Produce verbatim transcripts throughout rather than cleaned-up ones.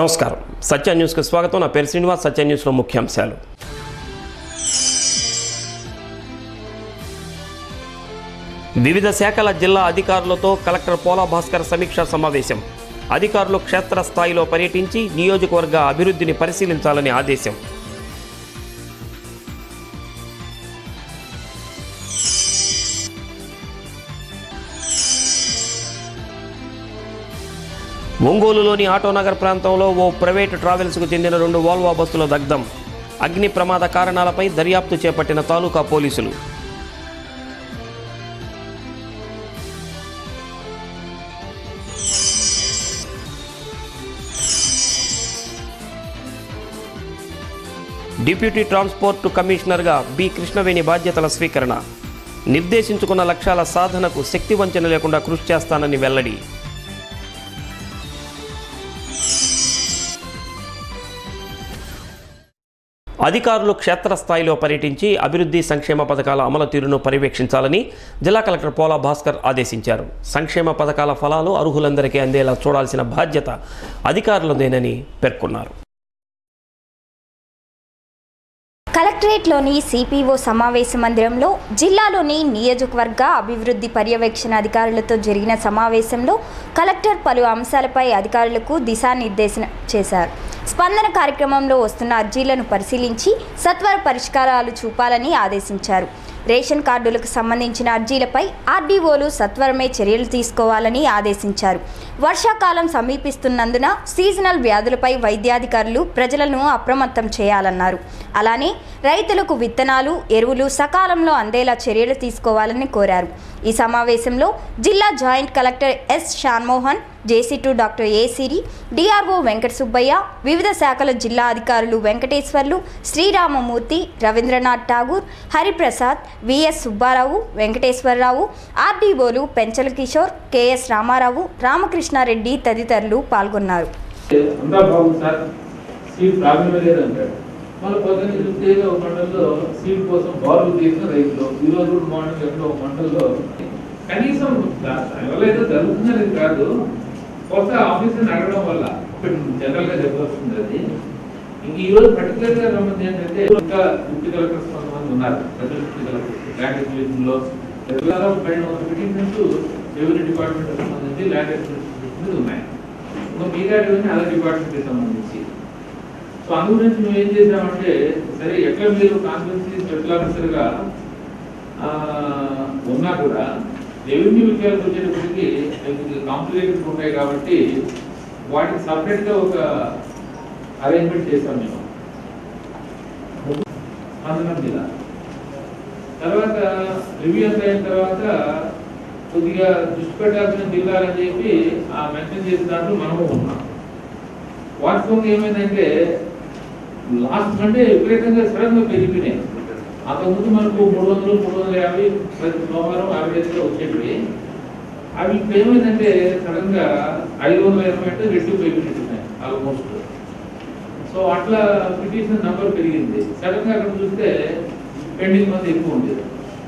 నమస్కారం సత్య న్యూస్ కు స్వాగతం నా పేరు శ్రీనివాస్ సత్య న్యూస్ లో ముఖ్యాంశాలు వివిధ శాఖల జిల్లా అధికారులతో కలెక్టర్ పోలా భాస్కర్ సమీక్షా సమావేశం అధికారులు క్షేత్ర స్థాయిలో పర్యటించి నియోజకవర్గ అభివృద్ధిని పరిశీలించాలని ఆదేశం ఒంగోలులోని ఆటోనగర్ ప్రాంతంలో ఓ ప్రైవేటు ట్రావెల్స్కు చెందిన రెండు వోల్వో బస్సుల దగ్ధం అగ్ని ప్రమాద కారణాలపై దర్యాప్తు చేపట్టిన తాలూకా పోలీసులు డిప్యూటీ ట్రాన్స్పోర్ట్ కమిషనర్గా బి కృష్ణవేణి బాధ్యతల స్వీకరణ నిర్దేశించుకున్న లక్ష్యాల సాధనకు శక్తి వంచన లేకుండా కృషి చేస్తానని వెల్లడి అధికారులు క్షేత్రస్థాయిలో పర్యటించి అభివృద్ధి సంక్షేమ పథకాల అమలు తీరును పర్యవేక్షించాలని జిల్లా కలెక్టర్ పోలా భాస్కర్ ఆదేశించారు. సంక్షేమ పథకాల ఫలాలు అర్హులందరికీ అందేలా చూడాల్సిన బాధ్యత అధికారులదేనని పేర్కొన్నారు. కలెక్టరేట్లోని సిపిఓ సమావేశ మందిరంలో జిల్లాలోని నియోజకవర్గ అభివృద్ధి పర్యవేక్షణ అధికారులతో జరిగిన సమావేశంలో కలెక్టర్ పలు అంశాలపై అధికారులకు దిశానిర్దేశం చేశారు. స్పందన కార్యక్రమంలో వస్తున్న అర్జీలను పరిశీలించి సత్వర పరిష్కారాలు చూపాలని ఆదేశించారు. రేషన్ కార్డులకు సంబంధించిన అర్జీలపై ఆర్డీఓలు సత్వరమే చర్యలు తీసుకోవాలని ఆదేశించారు. వర్షాకాలం సమీపిస్తున్నందున సీజనల్ వ్యాధులపై వైద్యాధికారులు ప్రజలను అప్రమత్తం చేయాలన్నారు. అలానే రైతులకు విత్తనాలు ఎరువులు సకాలంలో అందేలా చర్యలు తీసుకోవాలని కోరారు. ఈ సమావేశంలో జిల్లా joint collector S Shanmohan, JC two doctor A Siri, DRO Venkata Subbaiah, వివిధ శాఖల జిల్లా అధికారులు వెంకటేశ్వర్లు, శ్రీరామమూర్తి, రవీంద్రనాథ్ ఠాగూర్, హరిప్రసాద్, విఎస్ సుబ్బారావు, వెంకటేశ్వరరావు, ఆర్డీఓలు పెంచల కిషోర్, కెఎస్ రామారావు, రామకృష్ణారెడ్డి తదితరులు పాల్గొన్నారు. మన పొద్దున్న చూస్తే ఒక మండలంలో సీడ్ కోసం బారులు తీసిన రైతులు ఈరోజు కూడా మార్నింగ్ ఎక్కడో ఒక మండలంలో కనీసం దానివల్ల ఏదో జరుగుతుందని కాదు, కొత్త ఆఫీసర్ని అడగడం వల్ల జనరల్ గా చెప్పవలసింది. అది ఇంక ఈ రోజు పర్టికులర్ గా సంబంధించి ఏంటంటే ఇంకా డిప్యూటీ కలెక్టర్స్ కొంతమంది ఉన్నారు. Special deputy collectors land acquisition లో పన్నెండు వందల పిటిషన్స్ రెవెన్యూ డిపార్ట్మెంట్ సంబంధించి ల్యాండ్ ఎక్విజిషన్ ఉన్నాయి. ఇంకా మిగతా అదర్ డిపార్ట్మెంట్ కి సంబంధించి. సో అందు గురించి మేము ఏం చేసామంటే, సరే ఎట్లా మీరు కాన్స్టిట్యూన్సీ స్పెషల్ ఆఫీసర్ గా ఉన్నా కూడా రెవెన్యూ విషయాలకు వచ్చేటప్పటికి కాంప్లికేటెడ్ ఉంటాయి కాబట్టి వాటికి సపరేట్ గా ఒక అరేంజ్మెంట్ చేస్తాం మేము స్పందన మీద. తర్వాత రివ్యూ అంతా అయిన తర్వాత కొద్దిగా దృష్టి పెట్టాల్సిన జిల్లాలని చెప్పి ఆ మెన్షన్ చేసిన దాంట్లో మనము ఉన్నాం. వాస్తవంగా ఏమైందంటే లాస్ట్ కంటే విపరీతంగా సడన్ గా పెరిగిపోయినాయి. అంతకుముందు మనకు మూడు వందలు మూడు వందల యాభై ప్రతి సోమవారం యావరేజ్గా వచ్చేటివి. అవి ఇప్పుడు ఏమైందంటే సడన్ గా ఐదు వందల ఇరవై అంటే రెడ్డి పెరిగినట్టున్నాయి ఆల్మోస్ట్. సో అట్లా పిటిషన్ నంబర్ పెరిగింది. సడన్ గా అక్కడ చూస్తే పెండింగ్ మంది ఎక్కువ ఉండేది.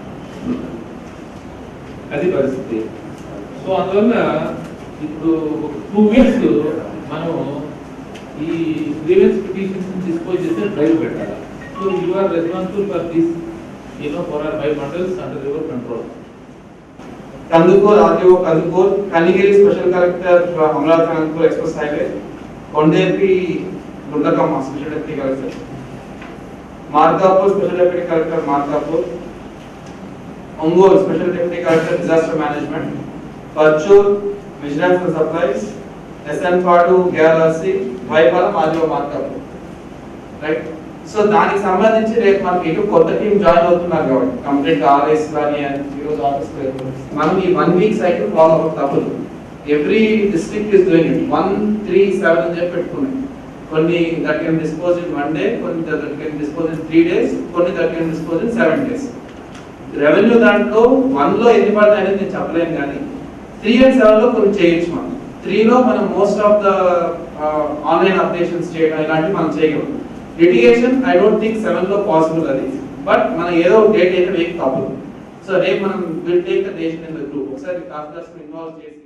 అది పరిస్థితి. సో అందువల్ల ఇప్పుడు ఒక టూ వీక్స్ మనం ఈ గ్రీవెన్స్ పిటిషన్స్ డిస్పోజ్ చేస్తే డ్రైవ్ పెట్టాలి. So you are responsible for this, you know, for our five mandals under your control. Kandukur RTO Kandukur, Kanigiri special collector Amaravati Kandukur express highway, Kondepi Gundlakamma special deputy collector, Markapur special deputy collector Markapur, Ongole special deputy collector disaster management, Parchur vigilance and supplies, SN Padu గ్యాలసీ, వైపాలం RTO Markapur. Right. So దానికి సంబంధించి రేపు మనకి ఇటు కొత్త team join అవుతున్నారు కాబట్టి కంప్లీట్ ఆర్ఎస్ కానీ ఈరోజు ఆఫీస్ మనం ఈ వన్ వీక్ సైకిల్ ఫాలో అవ్వక తప్పదు. Every district is doing it. One three seven అని చెప్పి పెట్టుకున్నాయి. కొన్ని that can dispose in one day, కొన్ని that can dispose in three days, కొన్ని that can dispose in seven days. Revenue దాంట్లో one లో ఎన్ని పడతాయి అనేది నేను చెప్పలేను, కానీ త్రీ అండ్ సెవెన్ లో కొన్ని చేయొచ్చు. మనం త్రీలో మనం most of the online updations చేయడం ఇలాంటివి మనం చేయగలం. Litigation I don't think seven లో పాసిబుల్ అది, బట్ మనం ఏదో డేట్ అయితే వేక్ తప్పదు. సో రేపు మనం will take the decision in the group. ఒకసారి కాస్టర్స్ ఇన్వాల్వ్ చేసి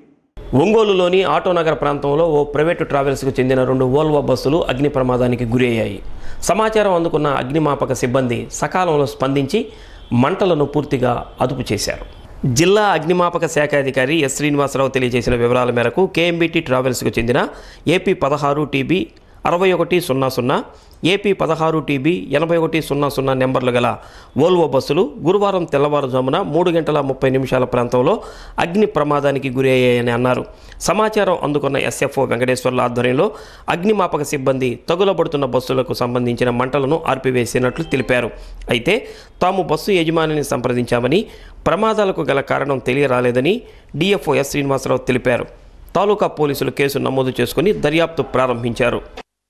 ఒంగోలులోని ఆటోనగర్ ప్రాంతంలో ఓ ప్రైవేటు ట్రావెల్స్కు చెందిన రెండు వోల్వో బస్సులు అగ్ని ప్రమాదానికి గురయ్యాయి. సమాచారం అందుకున్న అగ్నిమాపక సిబ్బంది సకాలంలో స్పందించి మంటలను పూర్తిగా అదుపు చేశారు. జిల్లా అగ్నిమాపక శాఖ అధికారి ఎస్ శ్రీనివాసరావు తెలియజేసిన వివరాల మేరకు కేఎంబీటీ ట్రావెల్స్కు చెందిన ఏపీ పదహారు టీబీ అరవై ఒకటి సున్నా సున్నా ఏపీ పదహారు టీబీ ఎనభై ఒకటి సున్నా సున్నా నెంబర్లు గల వోల్వో బస్సులు గురువారం తెల్లవారుజామున మూడు గంటల ముప్పై నిమిషాల ప్రాంతంలో అగ్ని ప్రమాదానికి గురయ్యాయని అన్నారు. సమాచారం అందుకున్న ఎస్ఎఫ్ఓ వెంకటేశ్వర్ల ఆధ్వర్యంలో అగ్నిమాపక సిబ్బంది తగులబడుతున్న బస్సులకు సంబంధించిన మంటలను ఆర్పివేసినట్లు తెలిపారు. అయితే తాము బస్సు యజమానిని సంప్రదించామని, ప్రమాదాలకు గల కారణం తెలియరాలేదని డిఎఫ్ఓ ఎస్ శ్రీనివాసరావు తెలిపారు. తాలూకా పోలీసులు కేసు నమోదు చేసుకుని దర్యాప్తు ప్రారంభించారు.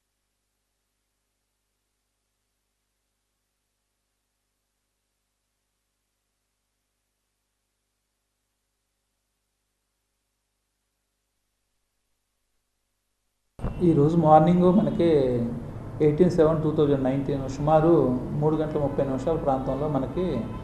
ఈరోజు మార్నింగ్ మనకి eighteen seven two thousand nineteen సుమారు మూడు గంటల ముప్పై నిమిషాల ప్రాంతంలో మనకి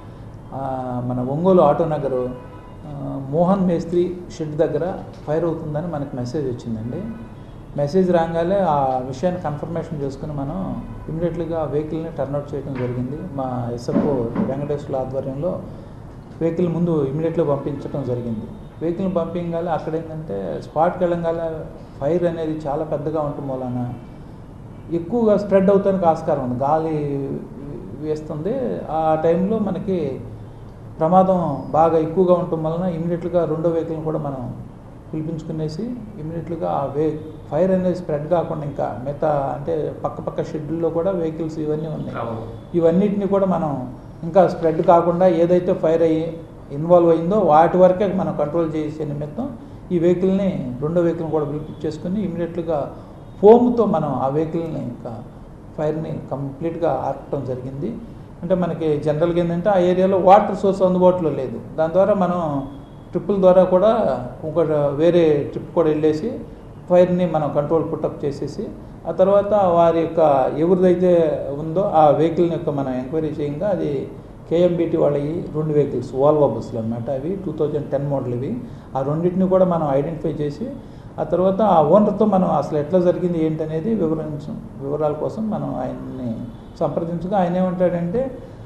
మన ఒంగోలు ఆటోనగర్ మోహన్ మేస్త్రి షెడ్ దగ్గర ఫైర్ అవుతుందని మనకి మెసేజ్ వచ్చిందండి. మెసేజ్ రాగానే ఆ విషయాన్ని కన్ఫర్మేషన్ చేసుకుని మనం ఇమీడియట్లీగా వెహికల్ని టర్న్అవుట్ చేయడం జరిగింది. మా ఎస్ఎఫ్ఓ వెంకటేశ్వర్ల ఆధ్వర్యంలో వెహికల్ ముందు ఇమీడియట్గా పంపించడం జరిగింది. వెహికల్ని పంపించాలి. అక్కడ ఏంటంటే స్పాట్కి వెళ్ళగాల ఫైర్ అనేది చాలా పెద్దగా ఉండటం వలన ఎక్కువగా స్ప్రెడ్ అవుతానికి ఆస్కారం ఉంది. గాలి వేస్తుంది. ఆ టైంలో మనకి ప్రమాదం బాగా ఎక్కువగా ఉండటం వలన ఇమీడియట్గా రెండో వెహికల్ని కూడా మనం పిలిపించుకునేసి ఇమీడియట్గా ఆ వే ఫైర్ అనేది స్ప్రెడ్ కాకుండా ఇంకా మిగతా అంటే పక్క పక్క షెడ్యూల్లో కూడా వెహికల్స్ ఇవన్నీ ఉన్నాయి. ఇవన్నిటిని కూడా మనం ఇంకా స్ప్రెడ్ కాకుండా ఏదైతే ఫైర్ అయ్యి ఇన్వాల్వ్ అయిందో వాటి వరకే మనం కంట్రోల్ చేసే నిమిత్తం ఈ వెహికల్ని రెండో వెహికల్ని కూడా పిలిపించేసుకుని ఇమీడియట్గా ఫోమ్తో మనం ఆ వెహికల్ని ఇంకా ఫైర్ని కంప్లీట్గా ఆర్పటం జరిగింది. అంటే మనకి జనరల్గా ఏంటంటే ఆ ఏరియాలో వాటర్ సోర్స్ అందుబాటులో లేదు. దాని ద్వారా మనం ట్రిప్పుల ద్వారా కూడా ఒక వేరే ట్రిప్ కూడా వెళ్ళేసి ఫైర్ని మనం కంట్రోల్ పుట్టప్ చేసేసి ఆ తర్వాత వారి యొక్క ఎవరిదైతే ఉందో ఆ వెహికల్ని యొక్క మనం ఎంక్వైరీ చేయంగా అది కేఎంబీటీ వాళ్ళవి రెండు వెహికల్స్ వోల్వో బస్సులు అనమాట. అవి టూ థౌజండ్ టెన్ మోడల్ ఇవి. ఆ రెండింటిని కూడా మనం ఐడెంటిఫై చేసి ఆ తర్వాత ఆ ఓనర్తో మనం అసలు ఎట్లా జరిగింది ఏంటనేది వివరించ వివరాల కోసం మనం ఆయన్ని సంప్రదించగా ఆయన ఏమంటాడంటే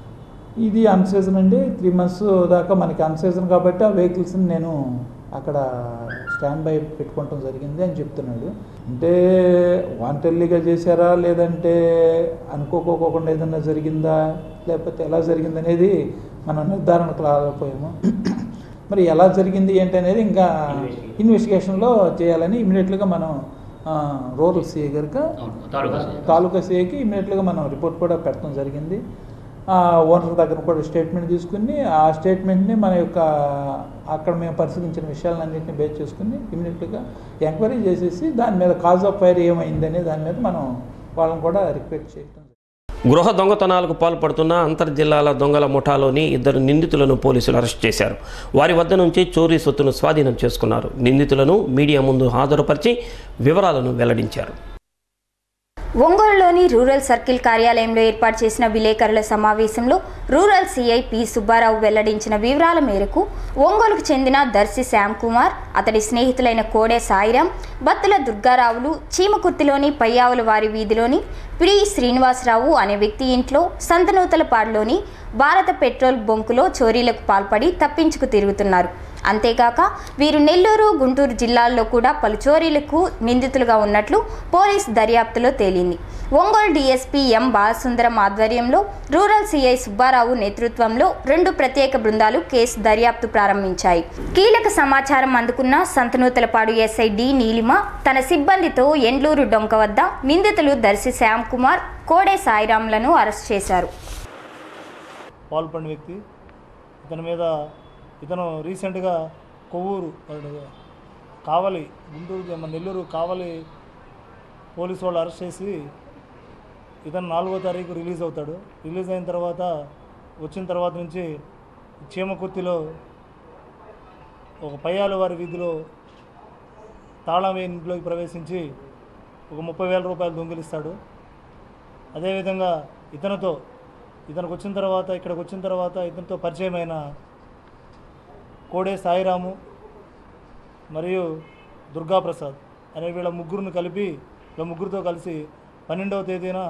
ఇది అన్సీజన్ అండి, త్రీ మంత్స్ దాకా మనకి అన్సీజన్ కాబట్టి ఆ వెహికల్స్ని నేను అక్కడ స్టాండ్ బై పెట్టుకోవటం జరిగింది అని చెప్తున్నాడు. అంటే వాంటెల్లీగా చేశారా లేదంటే అనుకోకోకుండా ఏదన్నా జరిగిందా లేకపోతే ఎలా జరిగింది అనేది మనం నిర్ధారణకు రాలేకపోయాము. మరి ఎలా జరిగింది ఏంటి అనేది ఇంకా ఇన్వెస్టిగేషన్లో చేయాలని ఇమీడియట్గా మనం రూరల్ సిఐ గారికి తాలూకా సిఐకి ఇమీడియట్గా మనం రిపోర్ట్ కూడా పెట్టడం జరిగింది. ఓనర్ దగ్గర కూడా స్టేట్మెంట్ తీసుకుని ఆ స్టేట్మెంట్ని మన యొక్క అక్కడ మేము పరిశీలించిన విషయాలన్నింటినీ బేస్ చేసుకుని ఇమీడియట్గా ఎంక్వైరీ చేసేసి దాని మీద కాజ్ ఆఫ్ ఫైర్ ఏమైందనే దాని మీద మనం వాళ్ళని కూడా రిక్వెస్ట్ చేయడం. గృహ దొంగతనాలకు పాల్పడుతున్న అంతర్జిల్లాల దొంగల ముఠాలోని ఇద్దరు నిందితులను పోలీసులు అరెస్ట్ చేశారు. వారి వద్ద నుంచి చోరీ సొత్తును స్వాధీనం చేసుకున్నారు. నిందితులను మీడియా ముందు హాజరుపరిచి వివరాలను వెల్లడించారు. ఒంగోలులోని రూరల్ సర్కిల్ కార్యాలయంలో ఏర్పాటు చేసిన విలేకరుల సమావేశంలో రూరల్ సిఐ పి సుబ్బారావు వెల్లడించిన వివరాల మేరకు ఒంగోలుకు చెందిన దర్శి శ్యామ్ కుమార్, అతడి స్నేహితులైన కోడే సాయిరాం, బత్తుల దుర్గారావులు చీమకుర్తిలోని పయ్యావుల వారి వీధిలోని పి శ్రీనివాసరావు అనే వ్యక్తి ఇంట్లో సంతనూతలపాడులోని భారత పెట్రోల్ బొంకులో చోరీలకు పాల్పడి తప్పించుకు తిరుగుతున్నారు. అంతేకాక వీరు నెల్లూరు, గుంటూరు జిల్లాల్లో కూడా పలు చోరీలకు నిందితులుగా ఉన్నట్లు పోలీస్ దర్యాప్తులో తేలింది. ఒంగోలు డీఎస్పీ ఎం బాలసుందరం ఆధ్వర్యంలో రూరల్ సిఐ సుబ్బారావు నేతృత్వంలో రెండు ప్రత్యేక బృందాలు కేసు దర్యాప్తు ప్రారంభించాయి. కీలక సమాచారం అందుకున్న సంతనూతలపాడు ఎస్ఐ డి నీలిమ తన సిబ్బందితో ఎండ్లూరు డొంక వద్ద నిందితులు దర్శి శ్యామ్ కుమార్, కోడే సాయిరాంలను అరెస్ట్ చేశారు. పాల్పడిన వ్యక్తి ఇతని మీద ఇతను రీసెంట్గా కొవ్వూరు కావలి గుంటూరు నెల్లూరు కావలి పోలీసు వాళ్ళు అరెస్ట్ చేసి ఇతను నాలుగో తారీఖు రిలీజ్ అవుతాడు. రిలీజ్ అయిన తర్వాత వచ్చిన తర్వాత నుంచి చీమకుర్తిలో ఒక పయ్యాల వారి వీధిలో తాళం వేయి ఇంట్లోకి ప్రవేశించి ఒక ముప్పై వేల రూపాయలు దొంగిలిస్తాడు. అదేవిధంగా ఇతనితో ఇతనికి వచ్చిన తర్వాత ఇక్కడికి వచ్చిన తర్వాత ఇతనితో పరిచయమైన కోడే సాయిరాము మరియు దుర్గాప్రసాద్ అనే వీళ్ళ ముగ్గురుని కలిపి వీళ్ళ ముగ్గురితో కలిసి పన్నెండవ తేదీన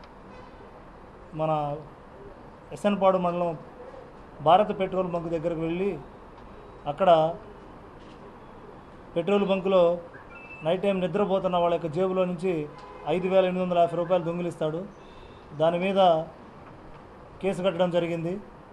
మన ఎస్ఎన్పాడు మండలం భారత పెట్రోల్ బంక్ దగ్గరకు వెళ్ళి అక్కడ పెట్రోల్ బంకులో నైట్ టైం నిద్రపోతున్న వాళ్ళ యొక్క జేబులో నుంచి ఐదు వేల ఎనిమిది వందల యాభై రూపాయలు దొంగిలిస్తాడు. దాని మీద కేసు కట్టడం జరిగింది.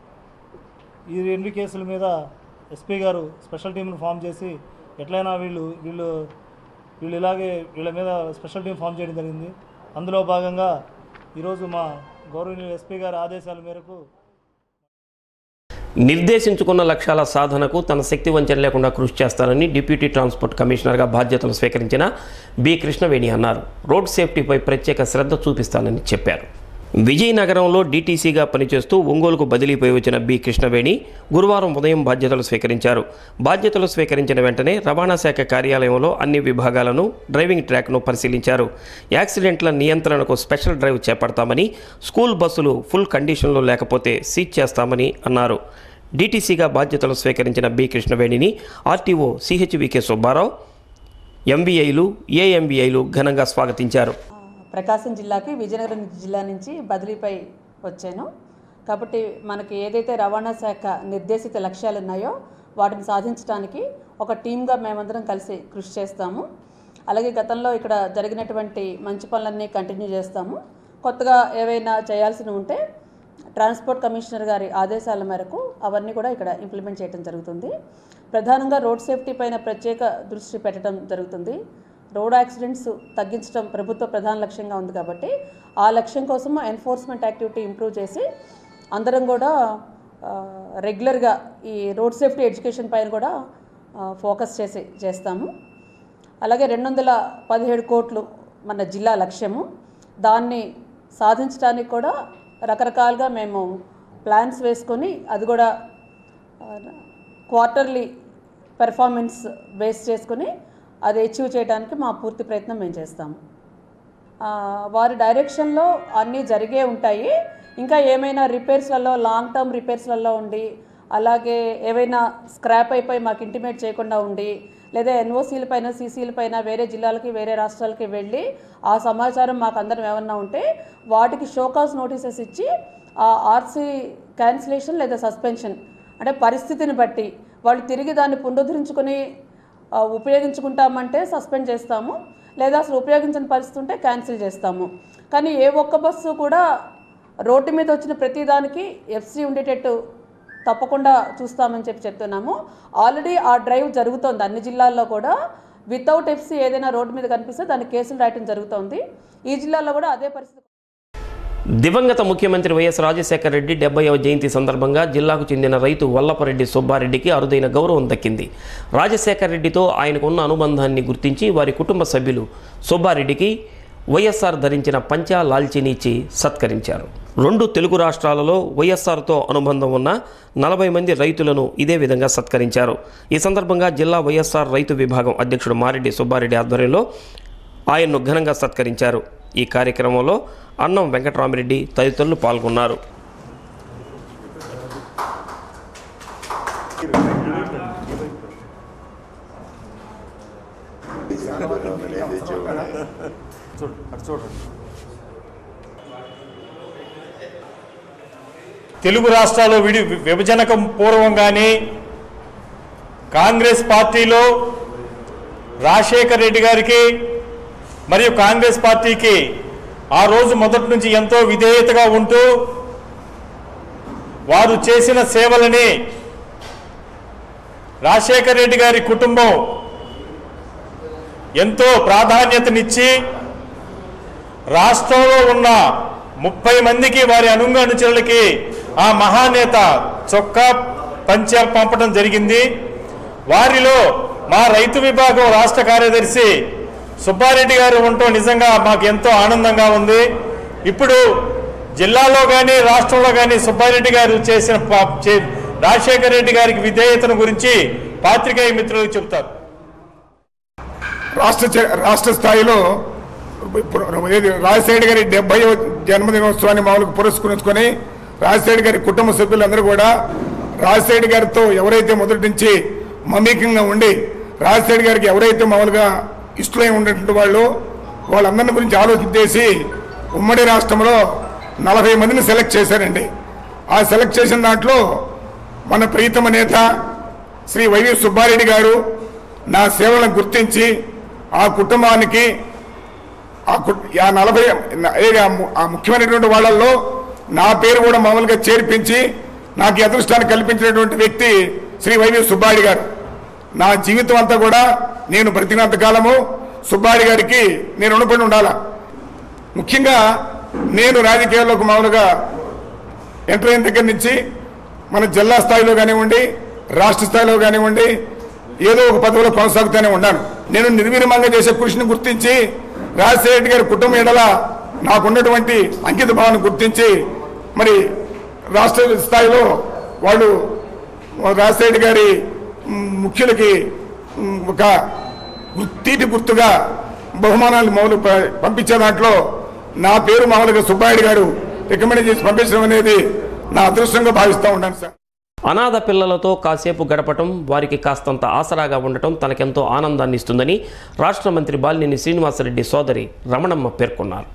ఈ రెండు కేసుల మీద ఎస్పీ గారు స్పెషల్ టీంను ఫామ్ చేసి ఎట్లయినా వీళ్ళు వీళ్ళు వీళ్ళు ఇలాగే వీళ్ళ మీద స్పెషల్ టీం ఫామ్ చేయడం జరిగింది. అందులో భాగంగా ఈరోజు మా గౌరవనీయులు ఎస్పీ గారి ఆదేశాల మేరకు నిర్దేశించుకున్న లక్ష్యాల సాధనకు తన శక్తి వంచన లేకుండా కృషి చేస్తానని డిప్యూటీ ట్రాన్స్పోర్ట్ కమిషనర్గా బాధ్యతలు స్వీకరించిన బి కృష్ణవేణి అన్నారు. రోడ్ సేఫ్టీపై ప్రత్యేక శ్రద్ధ చూపిస్తానని చెప్పారు. విజయనగరంలో డీటీసీగా పనిచేస్తూ ఒంగోలుకు బదిలీపై వచ్చిన బి కృష్ణవేణి గురువారం ఉదయం బాధ్యతలు స్వీకరించారు. బాధ్యతలు స్వీకరించిన వెంటనే రవాణా శాఖ కార్యాలయంలో అన్ని విభాగాలను డ్రైవింగ్ ట్రాక్ను పరిశీలించారు. యాక్సిడెంట్ల నియంత్రణకు స్పెషల్ డ్రైవ్ చేపడతామని, స్కూల్ బస్సులు ఫుల్ కండిషన్లో లేకపోతే సీజ్ చేస్తామని అన్నారు. డీటీసీగా బాధ్యతలు స్వీకరించిన బి కృష్ణవేణిని ఆర్టీఓ సిహెచ్వికే సుబ్బారావు, ఎంబీఐలు, ఏఎంబీఐలు ఘనంగా స్వాగతించారు. ప్రకాశం జిల్లాకి విజయనగరం జిల్లా నుంచి బదిలీపై వచ్చాను కాబట్టి మనకి ఏదైతే రవాణా శాఖ నిర్దేశిత లక్ష్యాలు ఉన్నాయో వాటిని సాధించడానికి ఒక టీమ్గా మేమందరం కలిసి కృషి చేస్తాము. అలాగే గతంలో ఇక్కడ జరిగినటువంటి మంచి పనులన్నీ కంటిన్యూ చేస్తాము. కొత్తగా ఏవైనా చేయాల్సి ఉంటే ట్రాన్స్పోర్ట్ కమిషనర్ గారి ఆదేశాల మేరకు అవన్నీ కూడా ఇక్కడ ఇంప్లిమెంట్ చేయడం జరుగుతుంది. ప్రధానంగా రోడ్ సేఫ్టీ పైన ప్రత్యేక దృష్టి పెట్టడం జరుగుతుంది. రోడ్ యాక్సిడెంట్స్ తగ్గించడం ప్రభుత్వ ప్రధాన లక్ష్యంగా ఉంది కాబట్టి ఆ లక్ష్యం కోసం ఎన్ఫోర్స్మెంట్ యాక్టివిటీ ఇంప్రూవ్ చేసి అందరం కూడా రెగ్యులర్గా ఈ రోడ్ సేఫ్టీ ఎడ్యుకేషన్ పైన కూడా ఫోకస్ చేసి చేస్తాము. అలాగే రెండు వందల పదిహేడు కోట్లు మన జిల్లా లక్ష్యము. దాన్ని సాధించడానికి కూడా రకరకాలుగా మేము ప్లాన్స్ వేసుకొని అది కూడా క్వార్టర్లీ పెర్ఫార్మెన్స్ బేస్ చేసుకొని అది అచీవ్ చేయడానికి మా పూర్తి ప్రయత్నం మేము చేస్తాము. వారి డైరెక్షన్లో అన్నీ జరిగే ఉంటాయి. ఇంకా ఏమైనా రిపేర్స్లలో లాంగ్ టర్మ్ రిపేర్స్లలో ఉండి అలాగే ఏవైనా స్క్రాప్ అయిపోయి మాకు ఇంటిమేట్ చేయకుండా ఉండి లేదా ఎన్ఓసీల పైన సీసీల పైన వేరే జిల్లాలకి వేరే రాష్ట్రాలకి వెళ్ళి ఆ సమాచారం మాకు అందరం ఏమన్నా ఉంటే వాటికి షోకాజ్ నోటీసెస్ ఇచ్చి ఆ ఆర్సీ క్యాన్సిలేషన్ లేదా సస్పెన్షన్ అంటే పరిస్థితిని బట్టి వాళ్ళు తిరిగి దాన్ని పునరుద్ధరించుకొని ఉపయోగించుకుంటామంటే సస్పెండ్ చేస్తాము, లేదా అసలు ఉపయోగించని పరిస్థితి ఉంటే క్యాన్సిల్ చేస్తాము. కానీ ఏ ఒక్క బస్సు కూడా రోడ్డు మీద వచ్చిన ప్రతిదానికి ఎఫ్సీ ఉండేటట్టు తప్పకుండా చూస్తామని చెప్పి చెప్తున్నాము. ఆల్రెడీ ఆ డ్రైవ్ జరుగుతోంది అన్ని జిల్లాల్లో కూడా. వితౌట్ ఎఫ్సీ ఏదైనా రోడ్డు మీద కనిపిస్తే దానికి కేసులు రాయటం జరుగుతోంది. ఈ జిల్లాలో కూడా అదే పరిస్థితి. దివంగత ముఖ్యమంత్రి వైఎస్ రాజశేఖర రెడ్డి డెబ్బైవ జయంతి సందర్భంగా జిల్లాకు చెందిన రైతు వల్లపరెడ్డి సుబ్బారెడ్డికి అరుదైన గౌరవం దక్కింది. రాజశేఖర రెడ్డితో ఆయనకు ఉన్న అనుబంధాన్ని గుర్తించి వారి కుటుంబ సభ్యులు సుబ్బారెడ్డికి వైఎస్ఆర్ ధరించిన పంచా లాల్చీని ఇచ్చి సత్కరించారు. రెండు తెలుగు రాష్ట్రాలలో వైఎస్ఆర్తో అనుబంధం ఉన్న నలభై మంది రైతులను ఇదే విధంగా సత్కరించారు. ఈ సందర్భంగా జిల్లా వైఎస్ఆర్ రైతు విభాగం అధ్యక్షుడు మారెడ్డి సుబ్బారెడ్డి ఆధ్వర్యంలో ఆయన్ను ఘనంగా సత్కరించారు. ఈ కార్యక్రమంలో అన్నం వెంకటరామిరెడ్డి తదితరులు పాల్గొన్నారు. తెలుగు రాష్ట్రాల్లో విడి విభజనకు పూర్వంగానే కాంగ్రెస్ పార్టీలో రాజశేఖర్ రెడ్డి గారికి మరియు కాంగ్రెస్ పార్టీకి ఆ రోజు మొదటి నుంచి ఎంతో విధేయతగా ఉంటూ వారు చేసిన సేవలని రాజశేఖర్ రెడ్డి గారి కుటుంబం ఎంతో ప్రాధాన్యతనిచ్చి రాష్ట్రంలో ఉన్న ముప్పై మందికి వారి అనుంగ అనుచరులకి ఆ మహానేత చొక్కా పంచ పంపడం జరిగింది. వారిలో మా రైతు విభాగం రాష్ట్ర కార్యదర్శి సుబ్బారెడ్డి గారు ఉండటం నిజంగా మాకు ఎంతో ఆనందంగా ఉంది. ఇప్పుడు జిల్లాలో కానీ రాష్ట్రంలో కానీ సుబ్బారెడ్డి గారు చేసిన రాజశేఖర రెడ్డి గారికి విధేయతను గురించి పాత్రికేయ మిత్రులకు చెబుతారు. రాష్ట్ర రాష్ట్ర స్థాయిలో రాజశేఖర గారి డెబ్బై జన్మదినోత్సవాన్ని మామూలుగా పురస్కరించుకొని రాజశేఖర గారి కుటుంబ సభ్యులందరూ కూడా రాజశేఖర గారితో ఎవరైతే మొదటి నుంచి మమేకంగా ఉండి రాజశేఖర్ గారికి ఎవరైతే మామూలుగా ఇష్టమై ఉన్నటువంటి వాళ్ళు వాళ్ళందరిని గురించి ఆలోచించేసి ఉమ్మడి రాష్ట్రంలో నలభై మందిని సెలెక్ట్ చేశారండి. ఆ సెలెక్ట్ చేసిన దాంట్లో మన ప్రీతమ నేత శ్రీ వైవి సుబ్బారెడ్డి గారు నా సేవలను గుర్తించి ఆ కుటుంబానికి ఆ నలభై ఆ ముఖ్యమైనటువంటి వాళ్ళల్లో నా పేరు కూడా మామూలుగా చేర్పించి నాకు అదృష్టాన్ని కల్పించినటువంటి వ్యక్తి శ్రీ వైవి సుబ్బారెడ్డి గారు. నా జీవితం అంతా కూడా నేను బ్రతికినంత కాలము సుబ్బారెడ్డి గారికి నేను రుణపడి ఉండాల. ముఖ్యంగా నేను రాజకీయాల్లోకి మామూలుగా ఎంటర్ అయిన దగ్గర నుంచి మన జిల్లా స్థాయిలో కానివ్వండి, రాష్ట్ర స్థాయిలో కానివ్వండి, ఏదో ఒక పదవిలో కొనసాగుతూనే ఉన్నాను. నేను నిర్విరామంగా చేసే కృషిని గుర్తించి రాజశేఖర్ గారి కుటుంబం ఎడల నాకున్నటువంటి అంకిత భావాన్ని గుర్తించి మరి రాష్ట్ర స్థాయిలో వాళ్ళు రాజశేఖర్ గారి ముఖ్యులకి ఒక తీటి గుర్తుగా బహుమానాలు మామూలు పంపించే దాంట్లో నా పేరు మామూలుగా సుబ్బారెడ్డి గారు రికమెండ్ చేసి పంపించడం అనేది నా అదృష్టంగా భావిస్తూ ఉన్నాను సార్. అనాథ పిల్లలతో కాసేపు గడపటం, వారికి కాస్తంత ఆసరాగా ఉండటం తనకెంతో ఆనందాన్ని ఇస్తుందని రాష్ట్ర మంత్రి బాలినేని శ్రీనివాసరెడ్డి సోదరి రమణమ్మ పేర్కొన్నారు.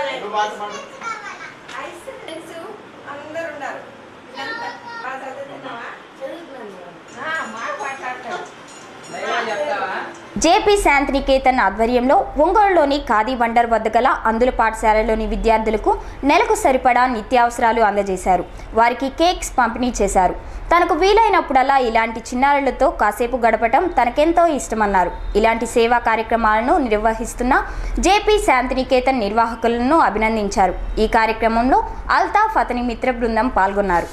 జేపీ శాంతినికేతన్ ఆధ్వర్యంలో ఒంగోలులోని ఖాదీ బండర్ వద్ద గల అందుల పాఠశాలలోని విద్యార్థులకు నెలకు సరిపడా నిత్యావసరాలు అందజేశారు. వారికి కేక్స్ పంపిణీ చేశారు. తనకు వీలైనప్పుడల్లా ఇలాంటి చిన్నారులతో కాసేపు గడపటం తనకెంతో ఇష్టమన్నారు. ఇలాంటి సేవా కార్యక్రమాలను నిర్వహిస్తున్న జేపీ శాంతినికేతన్ నిర్వాహకులను అభినందించారు. ఈ కార్యక్రమంలో అల్తాఫ్ అతని మిత్ర బృందం పాల్గొన్నారు.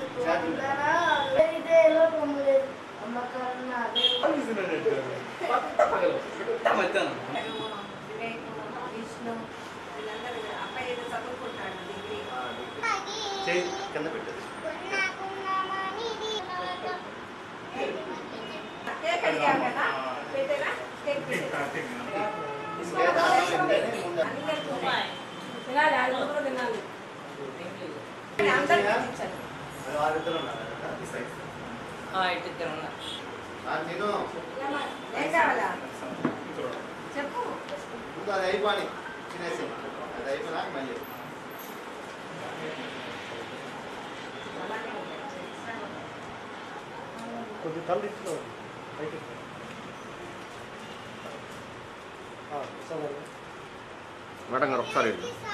మేడం గారు ఒకసారి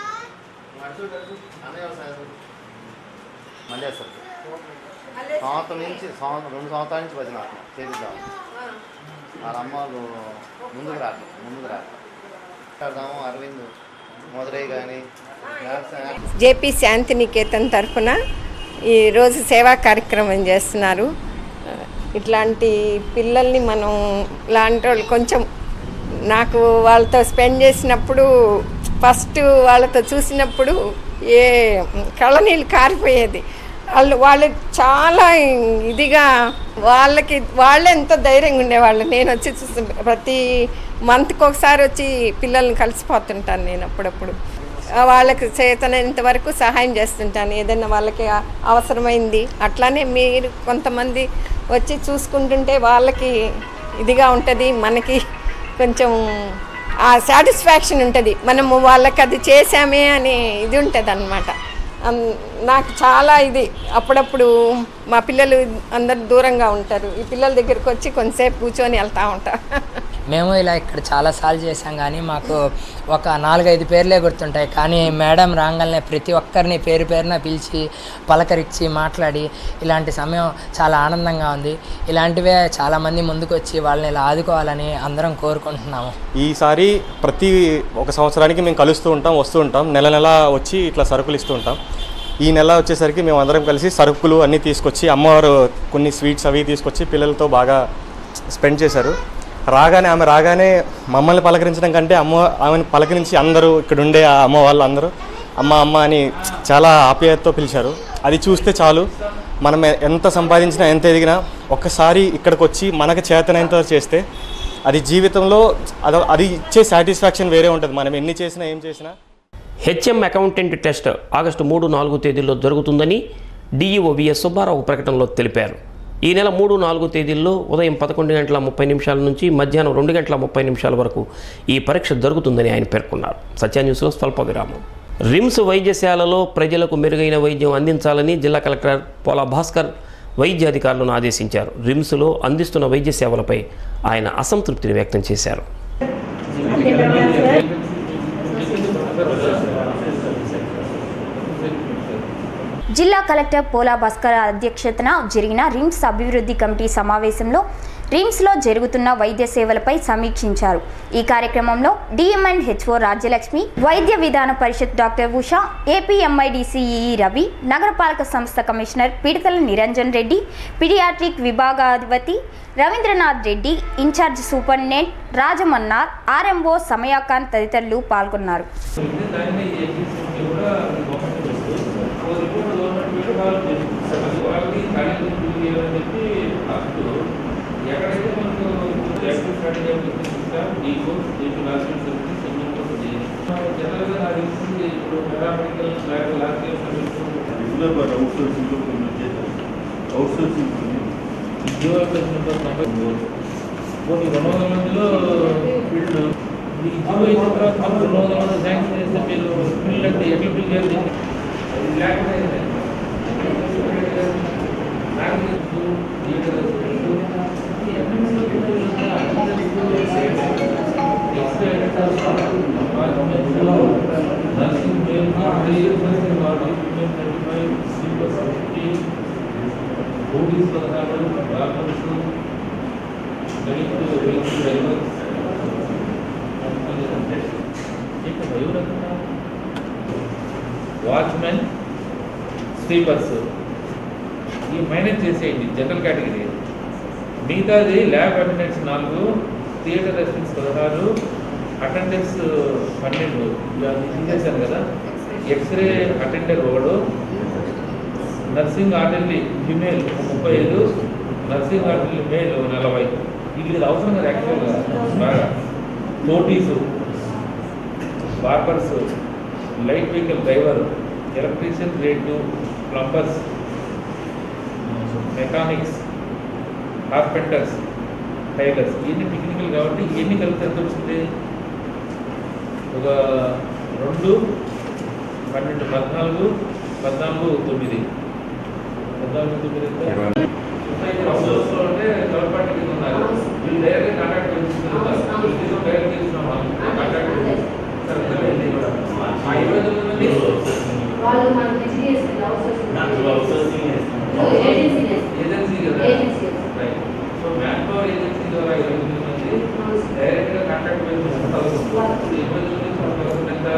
మళ్ళీ సార్ సంవత్సరం నుంచి సంవత్సరం రెండు సంవత్సరాల నుంచి భజన చేద్దాం. వాళ్ళ అమ్మలు ముందుకు రాదు ముందుకు రాదు అరవింద్ మొదలై కానీ జేపీ శాంతినికేతన్ తరఫున ఈరోజు సేవా కార్యక్రమం చేస్తున్నారు. ఇట్లాంటి పిల్లల్ని మనం లాంటి వాళ్ళు కొంచెం నాకు వాళ్ళతో స్పెండ్ చేసినప్పుడు ఫస్ట్ వాళ్ళతో చూసినప్పుడు ఏ కళ్ళనీళ్ళు కారిపోయేది. వాళ్ళు వాళ్ళు చాలా ఇదిగా వాళ్ళకి వాళ్ళే ఎంతో ధైర్యంగా ఉండేవాళ్ళు. నేను వచ్చి చూసి ప్రతి మంత్కి ఒకసారి వచ్చి పిల్లల్ని కలిసిపోతుంటాను. నేను అప్పుడప్పుడు వాళ్ళకి చేతనంత వరకు సహాయం చేస్తుంటాను ఏదైనా వాళ్ళకి అవసరమైంది. అట్లానే మీరు కొంతమంది వచ్చి చూసుకుంటుంటే వాళ్ళకి ఇదిగా ఉంటుంది, మనకి కొంచెం ఆ సాటిస్ఫాక్షన్ ఉంటుంది, మనము వాళ్ళకి అది చేసామే అని ఇది ఉంటుంది అన్నమాట. నాకు చాలా ఇది అప్పుడప్పుడు మా పిల్లలు అందరు దూరంగా ఉంటారు, ఈ పిల్లల దగ్గరికి వచ్చి కొంతసేపు కూర్చొని వెళ్తూ ఉంటారు. మేము ఇలా ఇక్కడ చాలాసార్లు చేసాం కానీ మాకు ఒక నాలుగైదు పేర్లే గుర్తుంటాయి. కానీ మేడం రాగానే ప్రతి ఒక్కరిని పేరు పేరున పిలిచి పలకరించి మాట్లాడి ఇలాంటి సమయం చాలా ఆనందంగా ఉంది. ఇలాంటివే చాలామంది ముందుకు వచ్చి వాళ్ళని ఇలా ఆదుకోవాలని అందరం కోరుకుంటున్నాము. ఈసారి ప్రతి ఒక సంవత్సరానికి మేము కలుస్తూ ఉంటాం, వస్తూ ఉంటాం, నెల నెల వచ్చి ఇట్లా సరుకులు ఇస్తూ ఉంటాం. ఈ నెల వచ్చేసరికి మేము అందరం కలిసి సరుకులు అన్నీ తీసుకొచ్చి అమ్మవారు కొన్ని స్వీట్స్ అవి తీసుకొచ్చి పిల్లలతో బాగా స్పెండ్ చేశారు. రాగానే ఆమె రాగానే మమ్మల్ని పలకరించడం కంటే అమ్మ ఆమెను పలకరించి అందరూ ఇక్కడ ఉండే ఆ అమ్మ వాళ్ళు అందరూ అమ్మ అమ్మ అని చాలా ఆప్యాయతతో పిలిచారు. అది చూస్తే చాలు, మనం ఎంత సంపాదించినా ఎంత ఎదిగినా ఒక్కసారి ఇక్కడికి వచ్చి మనకు చేతనైనంత చేస్తే అది జీవితంలో అది అది ఇచ్చే సాటిస్ఫాక్షన్ వేరే ఉంటుంది, మనం ఎన్ని చేసినా ఏం చేసినా. హెచ్ఎం అకౌంటెంట్ టెస్ట్ ఆగస్టు మూడు నాలుగు తేదీల్లో జరుగుతుందని డిఈఓ విఎస్ సుబ్బారావు ప్రకటనలో తెలిపారు. ఈ నెల మూడు నాలుగు తేదీల్లో ఉదయం పదకొండు గంటల ముప్పై నిమిషాల నుంచి మధ్యాహ్నం రెండు గంటల ముప్పై నిమిషాల వరకు ఈ పరీక్ష జరుగుతుందని ఆయన పేర్కొన్నారు. సత్య న్యూస్లో స్వల్ప విరామం. రిమ్స్ వైద్యశాలలో ప్రజలకు మెరుగైన వైద్యం అందించాలని జిల్లా కలెక్టర్ పోలా భాస్కర్ వైద్య అధికారులను ఆదేశించారు. రిమ్స్లో అందిస్తున్న వైద్య సేవలపై ఆయన అసంతృప్తిని వ్యక్తం చేశారు. జిల్లా కలెక్టర్ పోలా భాస్కర్ అధ్యక్షతన జరిగిన రిమ్స్ అభివృద్ధి కమిటీ సమావేశంలో రిమ్స్లో జరుగుతున్న వైద్య సేవలపై సమీక్షించారు. ఈ కార్యక్రమంలో డిఎంఎండ్ HO Rajyalakshmi, Vaidya Vidhana Parishad doctor Usha, APMIDCE Ravi, నగరపాలక సంస్థ కమిషనర్ పిడతల నిరంజన్ రెడ్డి, పీడియాట్రిక్ విభాగాధిపతి Ravindranath Reddy, in charge superintendent Rajamannar, RMO Samayakanth తదితరులు పాల్గొన్నారు. ఎక్కడైతే మనకు జనరల్గా నాకు తెలిసింది ఇప్పుడు paramedical last year outsourcing outsourcing ఉద్యోగాల కొన్ని రెండు వందల మందిలో ఫీల్డ్ ఈ జియో అయిన తర్వాత రెండు వందల మంది శాంక్షన్ చేస్తే మీరు ఫీల్డ్ అంటే ఎట్లా ఫీల్ చేయాలి లేకపోతే వాచ్మెన్, స్వీపర్స్ ఈ మైనస్ చేసేయండి జనరల్ కేటగిరీ. మిగతాది ల్యాబ్ అటెండెన్స్ నాలుగు, థియేటర్ రెసిడెన్స్ పదహారు, అటెండెన్స్ పన్నెండు తీసేశాను కదా. ఎక్స్రే అటెండర్ ఒకడు, నర్సింగ్ ఆర్డర్లీ ఫిమేల్ ముప్పై ఐదు, నర్సింగ్ ఆర్డర్లీ మేల్ నలభై. ఇది అవసరం కదా యాక్చువల్గా బాగా. టోటీసు, barbers, light vehicle driver, electrician grade two, plumbers, mechanics, carpenters, tailors. ఇవన్నీ టెక్నికల్ కాబట్టి ఎన్ని కలిపి ఎంత వచ్చింది? ఒక రెండు పన్నెండు పద్నాలుగు పద్నాలుగు తొమ్మిది పద్నాలుగు తొమ్మిది అంటే థర్డ్ పార్టీ కింద ఉన్నారు. వీళ్ళు డైరెక్ట్గా కాంటాక్ట్ చేస్తున్నారు. డైరెక్ట్ చేస్తున్నాం కాంటాక్ట్ ఏజెన్సీ కదా. సో మ్యాన్ పవర్ ఏజెన్సీ ద్వారా ఇరవై తొమ్మిది మంది డైరెక్ట్గా కాంటాక్ట్ చేస్తున్నారు. ఇరవై తొమ్మిది పర్సెంట్ ఎంత?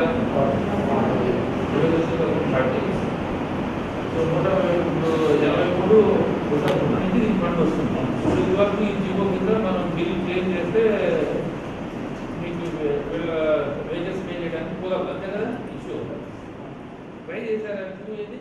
ఇరవై తొమ్మిది పర్సెంట్ ఫార్టీ. సో నూట ఎనభై మూడు నుంచి దీనికి ఫండ్ వస్తుంది. ఇప్పుడు ఇది వరకు ఈ జీవో కింద మనం బిల్ క్లెయిమ్ చేస్తే మీకు వీళ్ళ వేజెస్ పే చేయడానికి పోదాం అంతే కదా. ఇష్యూ ట్రై చేశారా? ఏది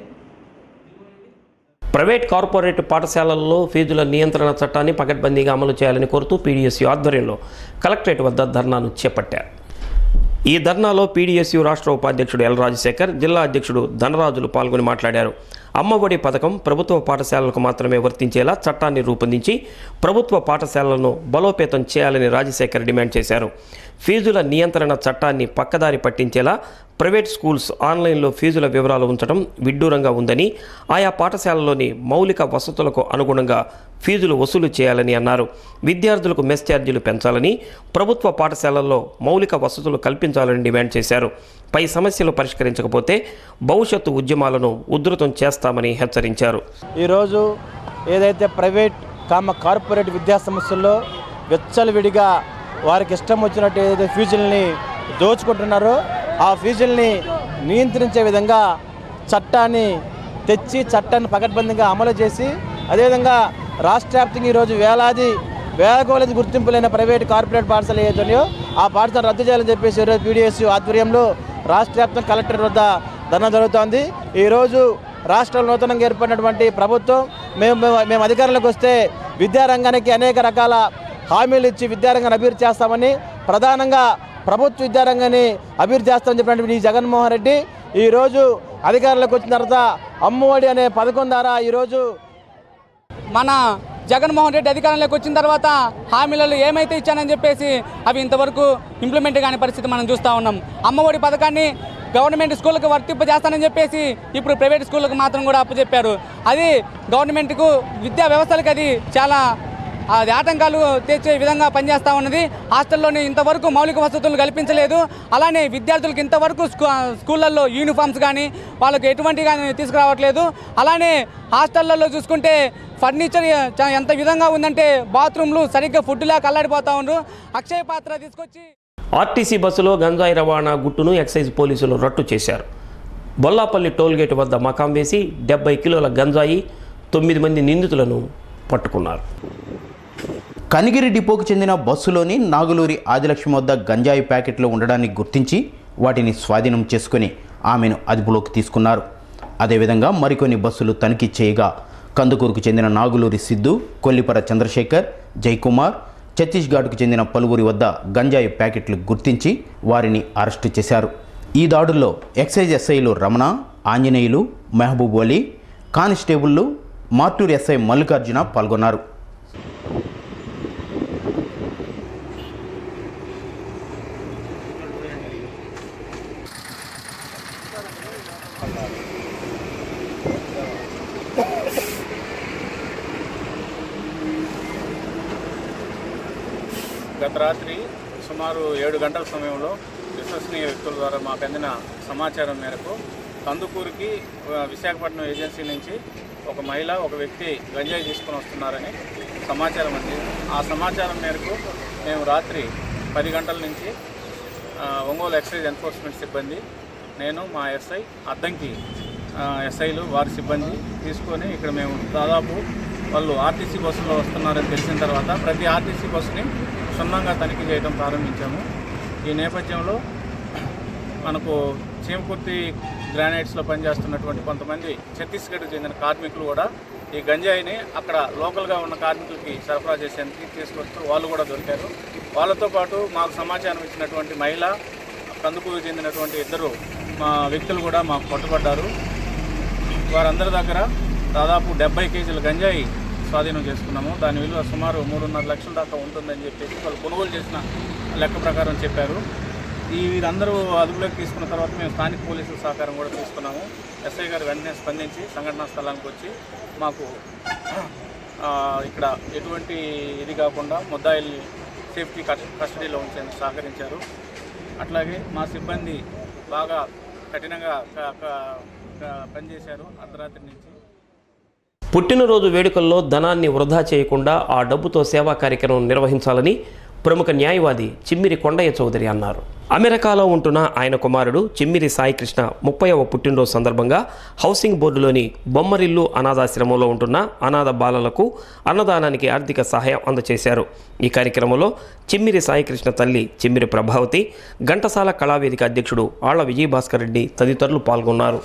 ప్రైవేట్ కార్పొరేట్ పాఠశాలల్లో ఫీజుల నియంత్రణ చట్టాన్ని పకడ్బందీగా అమలు చేయాలని కోరుతూ పీడీఎస్యూ ఆధ్వర్యంలో కలెక్టరేట్ వద్ద ధర్నాను చేపట్టారు. ఈ ధర్నాలో పీడీఎస్యూ రాష్ట్ర ఉపాధ్యక్షుడు ఎల్ రాజశేఖర్, జిల్లా అధ్యక్షుడు ధనరాజులు పాల్గొని మాట్లాడారు. అమ్మఒడి పథకం ప్రభుత్వ పాఠశాలలకు మాత్రమే వర్తించేలా చట్టాన్ని రూపొందించి ప్రభుత్వ పాఠశాలలను బలోపేతం చేయాలని రాజశేఖర్ డిమాండ్ చేశారు. ఫీజుల నియంత్రణ చట్టాన్ని పక్కదారి పట్టించేలా ప్రైవేట్ స్కూల్స్ ఆన్లైన్లో ఫీజుల వివరాలు ఉంచడం విడ్డూరంగా ఉందని, ఆయా పాఠశాలలోని మౌలిక వసతులకు అనుగుణంగా ఫీజులు వసూలు చేయాలని అన్నారు. విద్యార్థులకు మెస్ ఛార్జీలు పెంచాలని, ప్రభుత్వ పాఠశాలల్లో మౌలిక వసతులు కల్పించాలని డిమాండ్ చేశారు. పై సమస్యలు పరిష్కరించకపోతే భవిష్యత్తు ఉద్యమాలను ఉధృతం చేస్తామని హెచ్చరించారు. ఈరోజు ఏదైతే ప్రైవేట్ కామ కార్పొరేట్ విద్యా సంస్థల్లో వెచ్చలవిడిగా వారికి ఇష్టం వచ్చినట్టు ఏదైతే ఫీజుల్ని దోచుకుంటున్నారో ఆ ఫీజుల్ని నియంత్రించే విధంగా చట్టాన్ని తెచ్చి చట్టాన్ని పకడ్బందీగా అమలు చేసి, అదేవిధంగా రాష్ట్ర వ్యాప్తంగా ఈరోజు వేలాది వేల కొలది గుర్తింపు లేని ప్రైవేట్ కార్పొరేట్ పాఠశాలలు ఏదైతున్నాయో ఆ పాఠశాల రద్దు చేయాలని చెప్పేసి ఈరోజు పీడీఎస్యూ ఆధ్వర్యంలో రాష్ట్ర వ్యాప్తంగా కలెక్టర్ వద్ద ధర్నా జరుగుతోంది. ఈరోజు రాష్ట్రంలో నూతనంగా ఏర్పడినటువంటి ప్రభుత్వం మేము మేము అధికారంలోకి వస్తే విద్యారంగానికి అనేక రకాల హామీలు ఇచ్చి విద్యారంగాన్ని అభివృద్ధి చేస్తామని, ప్రధానంగా ప్రభుత్వ విద్యారంగాన్ని అభివృద్ధి చేస్తామని చెప్పినటువంటి ఈ జగన్మోహన్ రెడ్డి ఈరోజు అధికారంలోకి వచ్చిన తర్వాత అమ్మఒడి అనే పథకం ద్వారా ఈరోజు మన జగన్మోహన్ రెడ్డి అధికారంలోకి వచ్చిన తర్వాత హామీలలో ఏమైతే ఇచ్చానని చెప్పేసి అవి ఇంతవరకు ఇంప్లిమెంట్ కాని పరిస్థితి మనం చూస్తూ ఉన్నాం. అమ్మఒడి పథకాన్ని గవర్నమెంట్ స్కూళ్ళకు వర్తింపజేస్తానని చెప్పేసి ఇప్పుడు ప్రైవేట్ స్కూళ్ళకు మాత్రం కూడా అప్పచెప్పారు. అది గవర్నమెంట్కు విద్యా వ్యవస్థలకు అది చాలా అది ఆటంకాలు తెచ్చే విధంగా పనిచేస్తూ ఉన్నది. హాస్టల్లోని ఇంతవరకు మౌలిక వసతులు కల్పించలేదు. అలానే విద్యార్థులకు ఇంతవరకు స్కూ స్కూళ్ళల్లో యూనిఫామ్స్ కానీ వాళ్ళకు ఎటువంటి కానీ తీసుకురావట్లేదు. అలానే హాస్టళ్లలో చూసుకుంటే ఫర్నిచర్ ఎంత విధంగా ఉందంటే బాత్రూమ్లు సరిగ్గా ఫుడ్ లేక అల్లాడిపోతూ ఉన్నారు. అక్షయ పాత్ర తీసుకొచ్చి ఆర్టీసీ బస్సులో గంజాయి రవాణా గుట్టును ఎక్సైజ్ పోలీసులు రట్టు చేశారు. బొల్లాపల్లి టోల్గేట్ వద్ద మకాం వేసి డెబ్బై కిలోల గంజాయి, తొమ్మిది మంది నిందితులను పట్టుకున్నారు. కనిగిరి డిపోకు చెందిన బస్సులోని నాగులూరి ఆదిలక్ష్మి వద్ద గంజాయి ప్యాకెట్లు ఉండడాన్ని గుర్తించి వాటిని స్వాధీనం చేసుకుని ఆమెను అదుపులోకి తీసుకున్నారు. అదేవిధంగా మరికొన్ని బస్సులు తనిఖీ చేయగా కందుకూరుకు చెందిన నాగులూరి సిద్ధు, కొల్లిపర చంద్రశేఖర్, జయకుమార్, ఛత్తీస్గఢ్కు చెందిన పలువురి వద్ద గంజాయి ప్యాకెట్లు గుర్తించి వారిని అరెస్టు చేశారు. ఈ దాడుల్లో ఎక్సైజ్ ఎస్ఐలు రమణ, ఆంజనేయులు, మెహబూబ్ అలీ, కానిస్టేబుళ్లు, మార్టూరు ఎస్ఐ మల్లికార్జున పాల్గొన్నారు. గత రాత్రి సుమారు ఏడు గంటల సమయంలో విశ్వసనీయ వ్యక్తుల ద్వారా మాకు అందిన సమాచారం మేరకు కందుకూరుకి విశాఖపట్నం ఏజెన్సీ నుంచి ఒక మహిళ ఒక వ్యక్తి గంజాయి తీసుకొని వస్తున్నారని సమాచారం అందింది. ఆ సమాచారం మేరకు మేము రాత్రి పది గంటల నుంచి ఒంగోలు ఎక్సైజ్ ఎన్ఫోర్స్మెంట్ సిబ్బంది, నేను మా ఎస్ఐ అద్దంకి ఎస్ఐలు వారి సిబ్బంది తీసుకొని ఇక్కడ మేము దాదాపు వాళ్ళు ఆర్టీసీ బస్సులో వస్తున్నారని తెలిసిన తర్వాత ప్రతి ఆర్టీసీ బస్సుని క్షుణ్ణంగా తనిఖీ చేయడం ప్రారంభించాము. ఈ నేపథ్యంలో మనకు చీమకుర్తి గ్రానైట్స్లో పనిచేస్తున్నటువంటి కొంతమంది ఛత్తీస్గఢ్కి చెందిన కార్మికులు కూడా ఈ గంజాయిని అక్కడ లోకల్గా ఉన్న కార్మికులకి సరఫరా చేసేందుకు తీసుకొస్తూ వాళ్ళు కూడా దొరికారు. వాళ్ళతో పాటు మాకు సమాచారం ఇచ్చినటువంటి మహిళ, కందుకూరుకు చెందినటువంటి ఇద్దరు మా వ్యక్తులు కూడా మాకు పట్టుబడ్డారు. వారందరి దగ్గర దాదాపు డెబ్బై కేజీల గంజాయి స్వాధీనం చేసుకున్నాము. దాని విలువ సుమారు మూడున్నర లక్షల దాకా ఉంటుందని చెప్పేసి వాళ్ళు కొనుగోలు చేసిన లెక్క ప్రకారం చెప్పారు. ఈ వీరందరూ అదుపులోకి తీసుకున్న తర్వాత మేము స్థానిక పోలీసుల సహకారం కూడా తీసుకున్నాము. ఎస్ఐ గారు వెంటనే స్పందించి సంఘటనా స్థలానికి వచ్చి మాకు ఇక్కడ ఎటువంటి ఇది కాకుండా ముద్దాయిల్ని సేఫ్టీ కస్టడీలో ఉంచేందుకు సహకరించారు. అట్లాగే మా సిబ్బంది బాగా కఠినంగా పనిచేశారు. అర్ధరాత్రి నుంచి పుట్టినరోజు వేడుకల్లో ధనాన్ని వృధా చేయకుండా ఆ డబ్బుతో సేవా కార్యక్రమం నిర్వహించాలని ప్రముఖ న్యాయవాది చిమ్మిరి కొండయ్య చౌదరి అన్నారు. అమెరికాలో ఉంటున్న ఆయన కుమారుడు చిమ్మిరి సాయికృష్ణ ముప్పైవ పుట్టినరోజు సందర్భంగా హౌసింగ్ బోర్డులోని బొమ్మరిల్లు అనాథాశ్రమంలో ఉంటున్న అనాథ బాలలకు అన్నదానానికి ఆర్థిక సహాయం అందజేశారు. ఈ కార్యక్రమంలో చిమ్మిరి సాయికృష్ణ తల్లి చిమ్మిరి ప్రభావతి, ఘంటసాల కళావేదిక అధ్యక్షుడు ఆళ్ల విజయభాస్కర్ రెడ్డి తదితరులు పాల్గొన్నారు.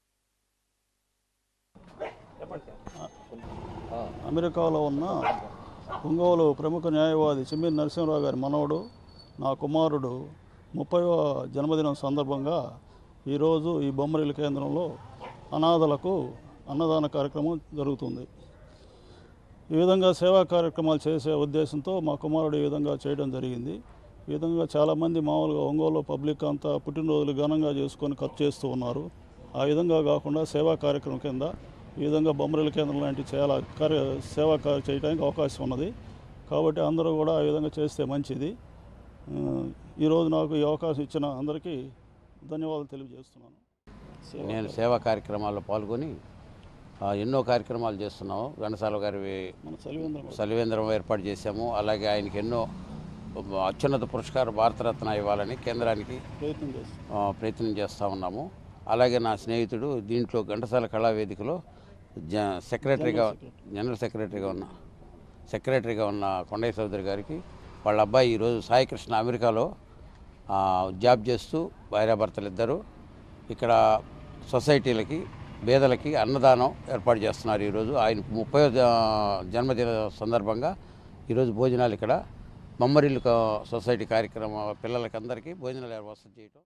అమెరికాలో ఉన్న ఒంగోలు ప్రముఖ న్యాయవాది చిమ్మిరి నరసింహరావు గారి మనవడు, నా కుమారుడు ముప్పైవ జన్మదినం సందర్భంగా ఈరోజు ఈ బొమ్మరిల్లు కేంద్రంలో అనాథలకు అన్నదాన కార్యక్రమం జరుగుతుంది. ఈ విధంగా సేవా కార్యక్రమాలు చేసే ఉద్దేశంతో మా కుమారుడు ఈ విధంగా చేయడం జరిగింది. ఈ విధంగా చాలామంది మామూలుగా ఒంగోలు పబ్లిక్ అంతా పుట్టినరోజులు ఘనంగా చేసుకొని ఖర్చు చేస్తూ ఉన్నారు. ఆ విధంగా కాకుండా సేవా కార్యక్రమం కింద ఈ విధంగా బొమ్మరిల్లు కేంద్రం లాంటి చాలా కార్య సేవా కార్య చేయడానికి అవకాశం ఉన్నది. కాబట్టి అందరూ కూడా ఆ విధంగా చేస్తే మంచిది. ఈరోజు నాకు ఈ అవకాశం ఇచ్చిన అందరికీ ధన్యవాదాలు తెలియజేస్తున్నాను. నేను సేవా కార్యక్రమాల్లో పాల్గొని ఎన్నో కార్యక్రమాలు చేస్తున్నాము. ఘంటసాల గారి సలివేంద్రం ఏర్పాటు చేశాము. అలాగే ఆయనకి ఎన్నో అత్యున్నత పురస్కార భారతరత్న ఇవ్వాలని కేంద్రానికి ప్రయత్నం చేస్తూ ఉన్నాము. అలాగే నా స్నేహితుడు దీంట్లో ఘంటసాల కళావేదికలో జ సెక్రటరీగా జనరల్ సెక్రటరీగా ఉన్న సెక్రటరీగా ఉన్న కొండయ్య చౌదరి గారికి వాళ్ళ అబ్బాయి ఈరోజు సాయికృష్ణ అమెరికాలో జాబ్ చేస్తూ భార్యాభర్తలు ఇద్దరు ఇక్కడ సొసైటీలకి పేదలకి అన్నదానం ఏర్పాటు చేస్తున్నారు. ఈరోజు ఆయన ముప్పై జన్మదిన సందర్భంగా ఈరోజు భోజనాలు ఇక్కడ బొమ్మరిల్లు సొసైటీ కార్యక్రమం పిల్లలకి అందరికీ భోజనాలు ఏర్పాటు చేయటం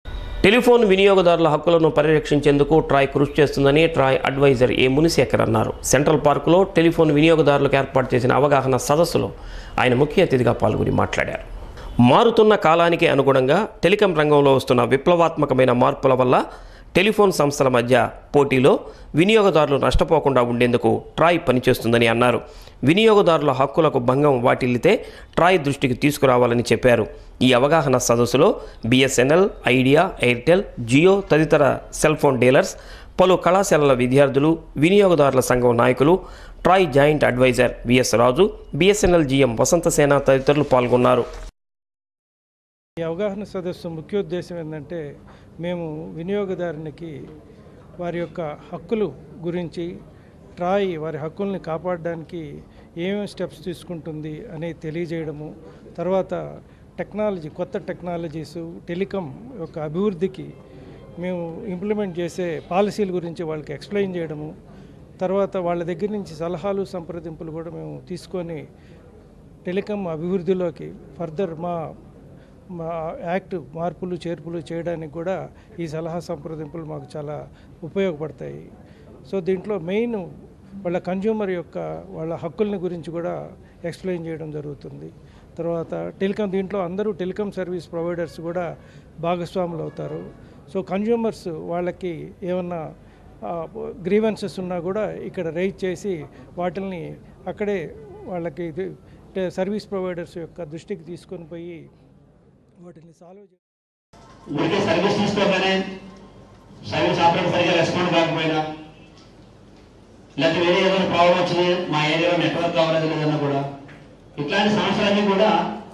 టెలిఫోన్ వినియోగదారుల హక్కులను పరిరక్షించేందుకు ట్రాయ్ కృషి చేస్తుందని ట్రాయ్ అడ్వైజర్ ఏ మునిశేఖర్ అన్నారు. సెంట్రల్ పార్కులో టెలిఫోన్ వినియోగదారులకు ఏర్పాటు చేసిన అవగాహన సదస్సులో ఆయన ముఖ్య అతిథిగా పాల్గొని మాట్లాడారు. మారుతున్న కాలానికి అనుగుణంగా టెలికాం రంగంలో వస్తున్న విప్లవాత్మకమైన మార్పుల వల్ల టెలిఫోన్ సంస్థల మధ్య పోటీలో వినియోగదారులు నష్టపోకుండా ఉండేందుకు ట్రాయ్ పనిచేస్తుందని అన్నారు. వినియోగదారుల హక్కులకు భంగం వాటిల్లితే ట్రాయ్ దృష్టికి తీసుకురావాలని చెప్పారు. ఈ అవగాహన సదస్సులో బిఎస్ఎన్ఎల్, ఐడియా, ఎయిర్టెల్, జియో తదితర సెల్ ఫోన్ డీలర్స్, పలు కళాశాలల విద్యార్థులు, వినియోగదారుల సంఘం నాయకులు, TRAI joint adviser VS Raju, BSNL GM Vasanthasena తదితరులు పాల్గొన్నారు. ఈ అవగాహన సదస్సు ముఖ్యోద్దేశం ఏంటంటే మేము వినియోగదారునికి వారి యొక్క హక్కులు గురించి, ట్రాయ్ వారి హక్కుల్ని కాపాడడానికి ఏమేమి స్టెప్స్ తీసుకుంటుంది అనేది తెలియజేయడము, తర్వాత టెక్నాలజీ, కొత్త టెక్నాలజీస్, టెలికాం యొక్క అభివృద్ధికి మేము ఇంప్లిమెంట్ చేసే పాలసీల గురించి వాళ్ళకి ఎక్స్ప్లెయిన్ చేయడము, తర్వాత వాళ్ళ దగ్గర నుంచి సలహాలు సంప్రదింపులు కూడా మేము తీసుకొని టెలికాం అభివృద్ధిలోకి ఫర్దర్ మా మా యాక్ట్ మార్పులు చేర్పులు చేయడానికి కూడా ఈ సలహా సంప్రదింపులు మాకు చాలా ఉపయోగపడతాయి. సో దీంట్లో మెయిన్ వాళ్ళ కన్జ్యూమర్ యొక్క వాళ్ళ హక్కుల్ని గురించి కూడా ఎక్స్ప్లెయిన్ చేయడం జరుగుతుంది. తర్వాత టెలికాం, దీంట్లో అందరూ టెలికాం సర్వీస్ ప్రొవైడర్స్ కూడా భాగస్వాములు అవుతారు. సో కన్జ్యూమర్స్ వాళ్ళకి ఏమన్నా గ్రీవెన్సెస్ ఉన్నా కూడా ఇక్కడ రైజ్ చేసి వాటిని అక్కడే వాళ్ళకి సర్వీస్ ప్రొవైడర్స్ యొక్క దృష్టికి తీసుకొని పోయి వాటిని సాల్వ్ చేయాలి. సర్వీస్ తీసుకోగానే సర్వీస్ ఆపరేటర్ సరిగా రెస్పాండ్ కాకపోయినా, లేకపోతే వేరే ఏదైనా ప్రాబ్లం వచ్చింది, మా ఏరియాలో నెట్వర్క్ కావలేదు లేదన్నా కూడా, ఇట్లాంటి సమస్యలన్నీ కూడా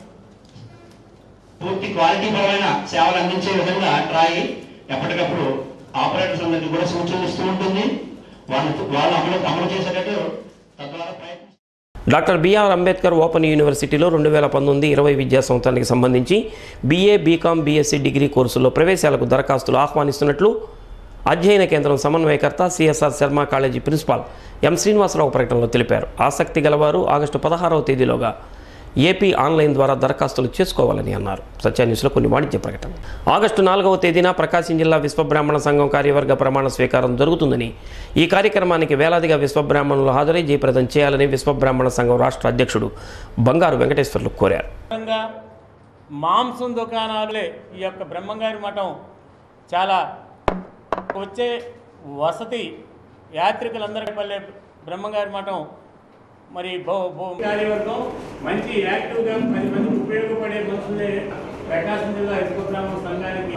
పూర్తి క్వాలిటీ పరమైన సేవలు అందించే విధంగా ట్రాయ్ ఎప్పటికప్పుడు ఆపరేటర్స్ అందరికీ కూడా సూచనలు ఇస్తూ ఉంటుంది. వాళ్ళు వాళ్ళు అమలు అమలు చేసేటట్టు తద్వారా ప్రయత్నం. డాక్టర్ బిఆర్ అంబేద్కర్ ఓపెన్ యూనివర్సిటీలో రెండు వేల పంతొమ్మిది ఇరవై విద్యా సంవత్సరానికి సంబంధించి బీఏ, బీకామ్, బీఎస్సీ డిగ్రీ కోర్సుల్లో ప్రవేశాలకు దరఖాస్తులు ఆహ్వానిస్తున్నట్లు అధ్యయన కేంద్రం సమన్వయకర్త CSR Sarma college principal M Srinivasarao ప్రకటనలో తెలిపారు. ఆసక్తి గలవారు ఆగస్టు పదహారవ తేదీలోగా ఏపీ ఆన్లైన్ ద్వారా దరఖాస్తులు చేసుకోవాలని అన్నారు. సత్య న్యూస్లో కొన్ని వాణిజ్య ప్రకటన. ఆగస్టు నాలుగవ తేదీన ప్రకాశం జిల్లా విశ్వబ్రాహ్మణ సంఘం కార్యవర్గ ప్రమాణ స్వీకారం జరుగుతుందని, ఈ కార్యక్రమానికి వేలాదిగా విశ్వబ్రాహ్మణులు హాజరై జయప్రదం చేయాలని విశ్వబ్రాహ్మణ సంఘం రాష్ట్ర అధ్యక్షుడు బంగారు వెంకటేశ్వర్లు కోరారు. మాంసం దుకాణాలే ఈ యొక్క బ్రహ్మంగారి మఠం చాలా వచ్చే వసతి యాత్రికులందరికీ పల్లె బ్రహ్మంగారి మఠం మరి కార్యవర్గం మంచి యాక్టివ్గా పది మందికి ఉపయోగపడే మనుషులే ప్రకాశం జిల్లా విశ్వబ్రాహ్మణ సంఘానికి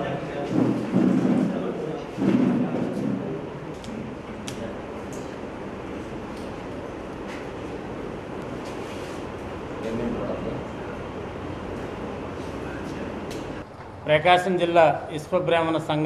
ప్రకాశం జిల్లా విశ్వబ్రాహ్మణ సంఘ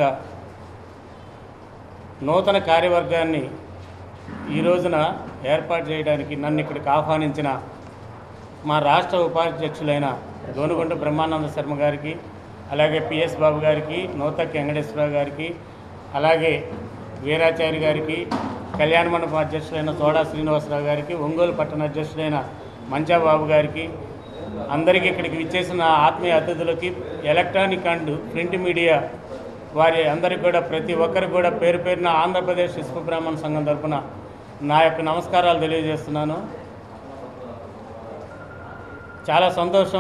నూతన కార్యవర్గాన్ని ఈ రోజున ఏర్పాటు చేయడానికి నన్ను ఇక్కడికి ఆహ్వానించిన మా రాష్ట్ర ఉపాధ్యక్షులైన దోనుగుంట బ్రహ్మానంద శర్మ గారికి, అలాగే పిఎస్ బాబు గారికి, నూతక్కి వెంకటేశ్వరరావు గారికి, అలాగే వీరాచారి గారికి, కళ్యాణ మండపం అధ్యక్షులైన సోడా శ్రీనివాసరావు గారికి, ఒంగోలు పట్టణ అధ్యక్షులైన మంచాబాబు గారికి, అందరికీ ఇక్కడికి విచ్చేసిన ఆత్మీయ అతిథులకి, ఎలక్ట్రానిక్ అండ్ ప్రింట్ మీడియా వారి అందరికీ కూడా ప్రతి ఒక్కరికి కూడా పేరు పేరున ఆంధ్రప్రదేశ్ విశ్వబ్రాహ్మణ సంఘం తరఫున నా యొక్క నమస్కారాలు తెలియజేస్తున్నాను. చాలా సంతోషం.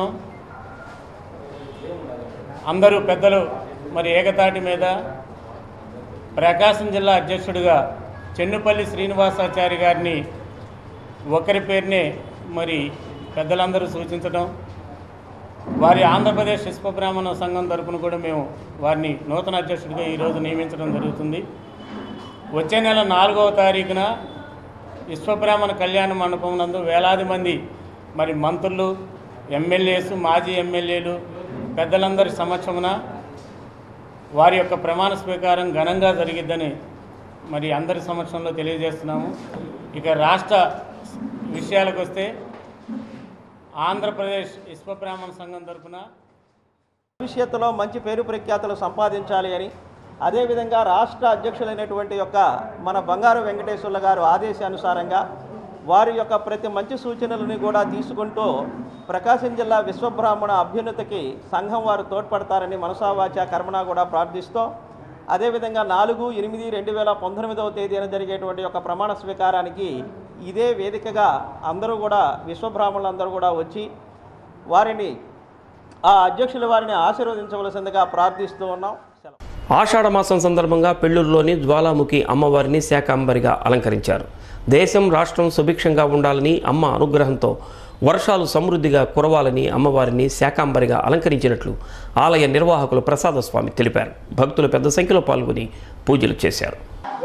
అందరూ పెద్దలు మరి ఏకతాటి మీద ప్రకాశం జిల్లా అధ్యక్షుడిగా చెన్నుపల్లి శ్రీనివాసాచారి గారిని ఒకరి పేరునే మరి పెద్దలందరూ సూచించడం, వారి ఆంధ్రప్రదేశ్ విశ్వబ్రాహ్మణ సంఘం తరపున కూడా మేము వారిని నూతన అధ్యక్షుడిగా ఈరోజు నియమించడం జరుగుతుంది. వచ్చే నెల నాలుగవ తారీఖున విశ్వబ్రాహ్మణ కళ్యాణ మండపం నందు వేలాది మంది మరి మంత్రులు, ఎమ్మెల్యేస్, మాజీ ఎమ్మెల్యేలు పెద్దలందరి సమక్షమున వారి యొక్క ప్రమాణ స్వీకారం ఘనంగా జరిగిద్దని మరి అందరి సమక్షంలో తెలియజేస్తున్నాము. ఇక రాష్ట్ర విషయాలకు వస్తే ఆంధ్రప్రదేశ్ విశ్వబ్రాహ్మణ సంఘం తరఫున భవిష్యత్తులో మంచి పేరు ప్రఖ్యాతులు సంపాదించాలి అని, అదేవిధంగా రాష్ట్ర అధ్యక్షులైనటువంటి యొక్క మన బంగారు వెంకటేశ్వర్ల గారు ఆదేశానుసారంగా వారి యొక్క ప్రతి మంచి సూచనలని కూడా తీసుకుంటూ ప్రకాశం జిల్లా విశ్వబ్రాహ్మణ అభ్యున్నతికి సంఘం వారు తోడ్పడతారని మనసావాచ కర్మణ కూడా ప్రార్థిస్తూ అదేవిధంగా నాలుగు ఎనిమిది రెండు వేల పంతొమ్మిదవ తేదీన జరిగేటువంటి ఒక ప్రమాణ స్వీకారానికి ఇదే వేదికగా అందరూ కూడా విశ్వబ్రాహ్మణులందరూ కూడా వచ్చి వారిని ఆ అధ్యక్షుల వారిని ఆశీర్వదించవలసిందిగా ప్రార్థిస్తూ ఉన్నాం. ఆషాఢ మాసం సందర్భంగా పెళ్లూరులోని జ్వాలాముఖి అమ్మవారిని శాకాంబరిగా అలంకరించారు. దేశం రాష్ట్రం సుభిక్షంగా ఉండాలని అమ్మ అనుగ్రహంతో వర్షాలు సమృద్ధిగా కురవాలని అమ్మవారిని శాకాంబరిగా అలంకరించినట్లు ఆలయ నిర్వాహకులు ప్రసాదస్వామి తెలిపారు. భక్తులు పెద్ద సంఖ్యలో పాల్గొని పూజలు చేశారు.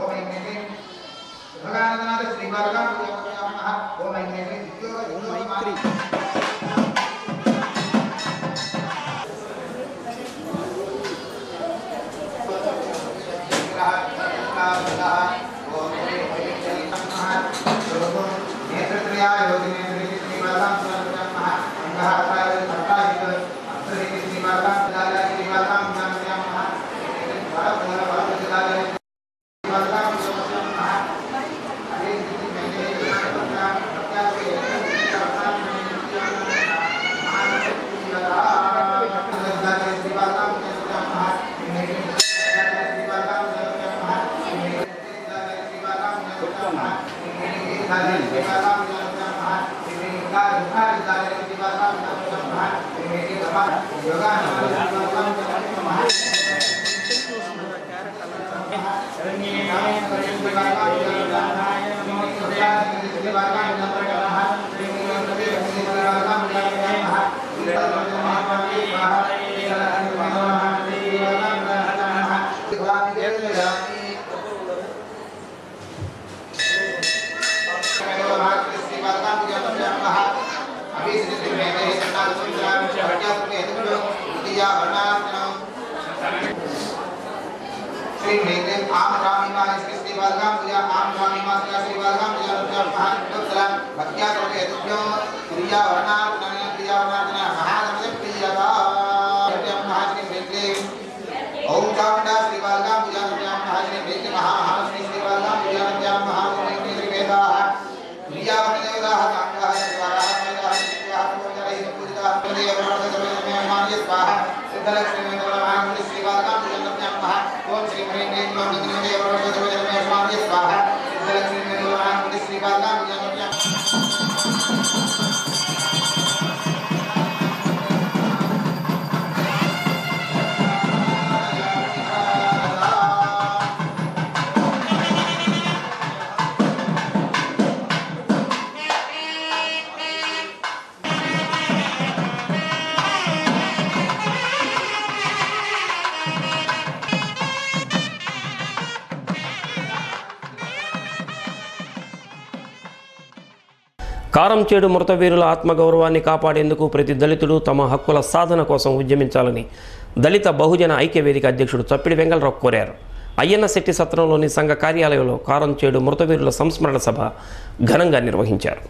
కారంచేడు మృతవీరుల ఆత్మగౌరవాన్ని కాపాడేందుకు ప్రతి దళితుడు తమ హక్కుల సాధన కోసం ఉద్యమించాలని దళిత బహుజన ఐక్యవేదిక అధ్యక్షుడు చప్పిడి వెంగళరావు కోరారు. అయ్యన్న శెట్టి సత్రంలోని సంఘ కార్యాలయంలో కారంచేడు మృతవీరుల సంస్మరణ సభ ఘనంగా నిర్వహించారు.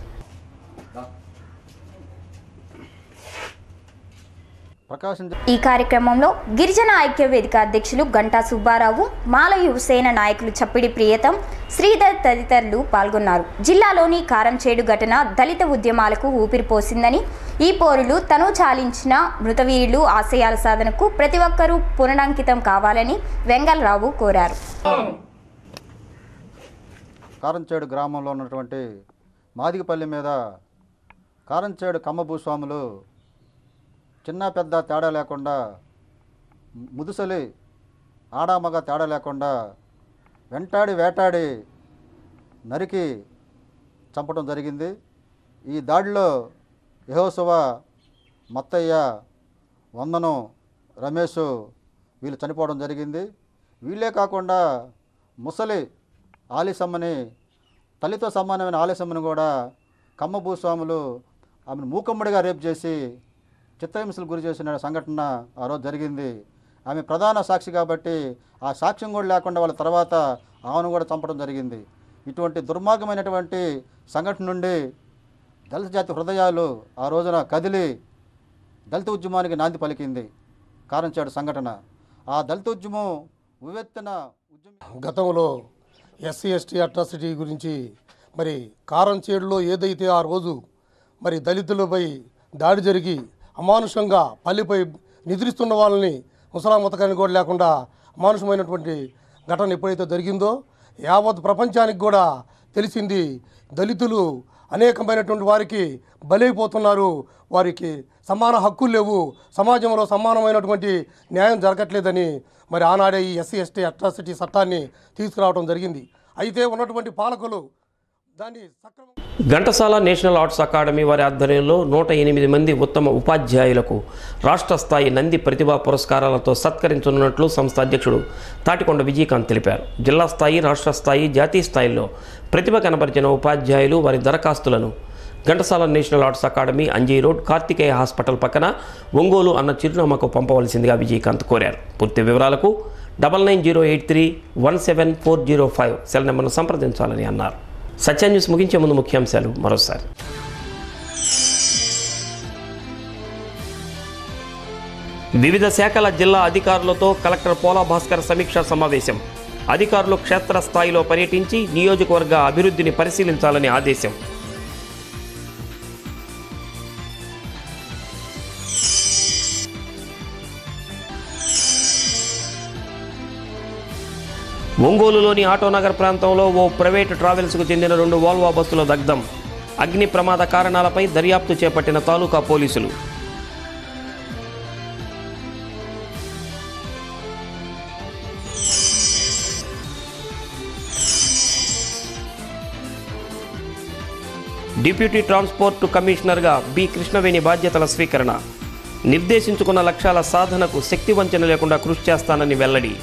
ఈ కార్యక్రమంలో గిరిజన ఐక్య వేదిక అధ్యక్షులు గంటా సుబ్బారావు, మాల యువసేన నాయకులు చప్పిడి ప్రియతం, శ్రీధర్ తదితరులు పాల్గొన్నారు. జిల్లాలోని కారంచేడు ఘటన దళిత ఉద్యమాలకు ఊపిరిపోసిందని, ఈ పోరులు తను చాలించిన మృతవీరులు ఆశయాల సాధనకు ప్రతి ఒక్కరూ పునరంకితం కావాలని వెంగళరావు కోరారు. కారంచేడు గ్రామంలో ఉన్నటువంటి మాదిగపల్లి మీద కారంచేడు కమ్మ భూస్వాములు చిన్న పెద్ద తేడా లేకుండా, ముదుసలి ఆడామగ తేడా లేకుండా వెంటాడి వేటాడి నరికి చంపడం జరిగింది. ఈ దాడిలో యెహోషువ, మత్తయ్య, వందనం, రమేష్ వీళ్ళు చనిపోవడం జరిగింది. వీళ్ళే కాకుండా ముసలి ఆలిసమ్మని, తల్లితో సమానమైన ఆలిసమ్మని కూడా కమ్మ భూస్వాములు ఆమెను మూకమ్మడిగా రేపు చేసి చిత్రహింసలు గురి చేసిన సంఘటన ఆ రోజు జరిగింది. ఆమె ప్రధాన సాక్షి కాబట్టి ఆ సాక్ష్యం కూడా లేకుండా వాళ్ళ తర్వాత ఆమెను కూడా చంపడం జరిగింది. ఇటువంటి దుర్మార్గమైనటువంటి సంఘటన నుండి దళిత జాతి హృదయాలు ఆ రోజున కదిలి దళిత ఉద్యమానికి నాంది పలికింది కారంచేడు సంఘటన. ఆ దళిత ఉద్యమం ఉవ్వెత్తున గతంలో ఎస్సీ ఎస్టీ అట్రాసిటీ గురించి మరి కారంచేడులో ఏదైతే ఆ రోజు మరి దళితులపై దాడి జరిగి అమానుషంగా పల్లిపై నిద్రిస్తున్న వాళ్ళని ముసలా ముతకాన్ని కూడా లేకుండా అమానుషమైనటువంటి ఘటన ఎప్పుడైతే జరిగిందో యావత్ ప్రపంచానికి కూడా తెలిసింది. దళితులు అనేకమైనటువంటి వారికి బలైపోతున్నారు, వారికి సమాన హక్కులు లేవు, సమాజంలో సమానమైనటువంటి న్యాయం జరగట్లేదని మరి ఆనాడే ఈ ఎస్సీ ఎస్టీ అట్రాసిటీ చట్టాన్ని తీసుకురావడం జరిగింది. అయితే ఉన్నటువంటి పాలకులు దాన్ని ఘంటసాల నేషనల్ ఆర్ట్స్ అకాడమీ వారి ఆధ్వర్యంలో నూట ఎనిమిది మంది ఉత్తమ ఉపాధ్యాయులకు రాష్ట్ర స్థాయి నంది ప్రతిభా పురస్కారాలతో సత్కరించనున్నట్లు సంస్థ అధ్యక్షుడు తాటికొండ విజయకాంత్ తెలిపారు. జిల్లా స్థాయి, రాష్ట్ర స్థాయి, జాతీయ స్థాయిలో ప్రతిభ కనబరిచిన ఉపాధ్యాయులు వారి దరఖాస్తులను Ghantasala national arts academy, Anji road, Karthikeya hospital పక్కన ఒంగోలు అన్న చిరునామాకు పంపవలసిందిగా విజయకాంత్ కోరారు. పూర్తి వివరాలకు double nine zero eight three one seven four zero five cell నెంబర్ను సంప్రదించాలని అన్నారు. సత్య న్యూస్ ముగించే ముందు ముఖ్యాంశాలు మరోసారి. వివిధ శాఖల జిల్లా అధికారులతో కలెక్టర్ పోలా భాస్కర్ సమీక్షా సమావేశం. అధికారులు క్షేత్రస్థాయిలో పర్యటించి నియోజకవర్గ అభివృద్ధిని పరిశీలించాలని ఆదేశం. ఒంగోలులోని ఆటోనగర్ ప్రాంతంలో ఓ ప్రైవేటు ట్రావెల్స్కు చెందిన రెండు వోల్వో బస్సుల దగ్ధం. అగ్ని ప్రమాద కారణాలపై దర్యాప్తు చేపట్టిన తాలూకా పోలీసులు. డిప్యూటీ ట్రాన్స్పోర్ట్ కమిషనర్గా బి కృష్ణవేణి బాధ్యతల స్వీకరణ. నిర్దేశించుకున్న లక్ష్యాల సాధనకు శక్తి వంచన లేకుండా కృషి చేస్తానని వెల్లడి.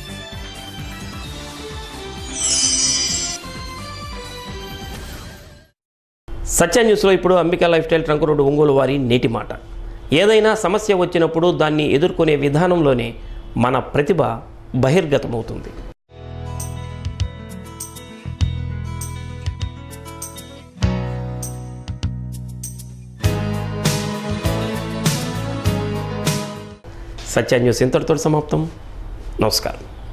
సత్య న్యూస్లో ఇప్పుడు Ambika lifestyle trunk road Ongole వారి నేటి మాట. ఏదైనా సమస్య వచ్చినప్పుడు దాన్ని ఎదుర్కొనే విధానంలోనే మన ప్రతిభ బహిర్గతమవుతుంది. సత్య న్యూస్ ఇంతటితో సమాప్తం. నమస్కారం.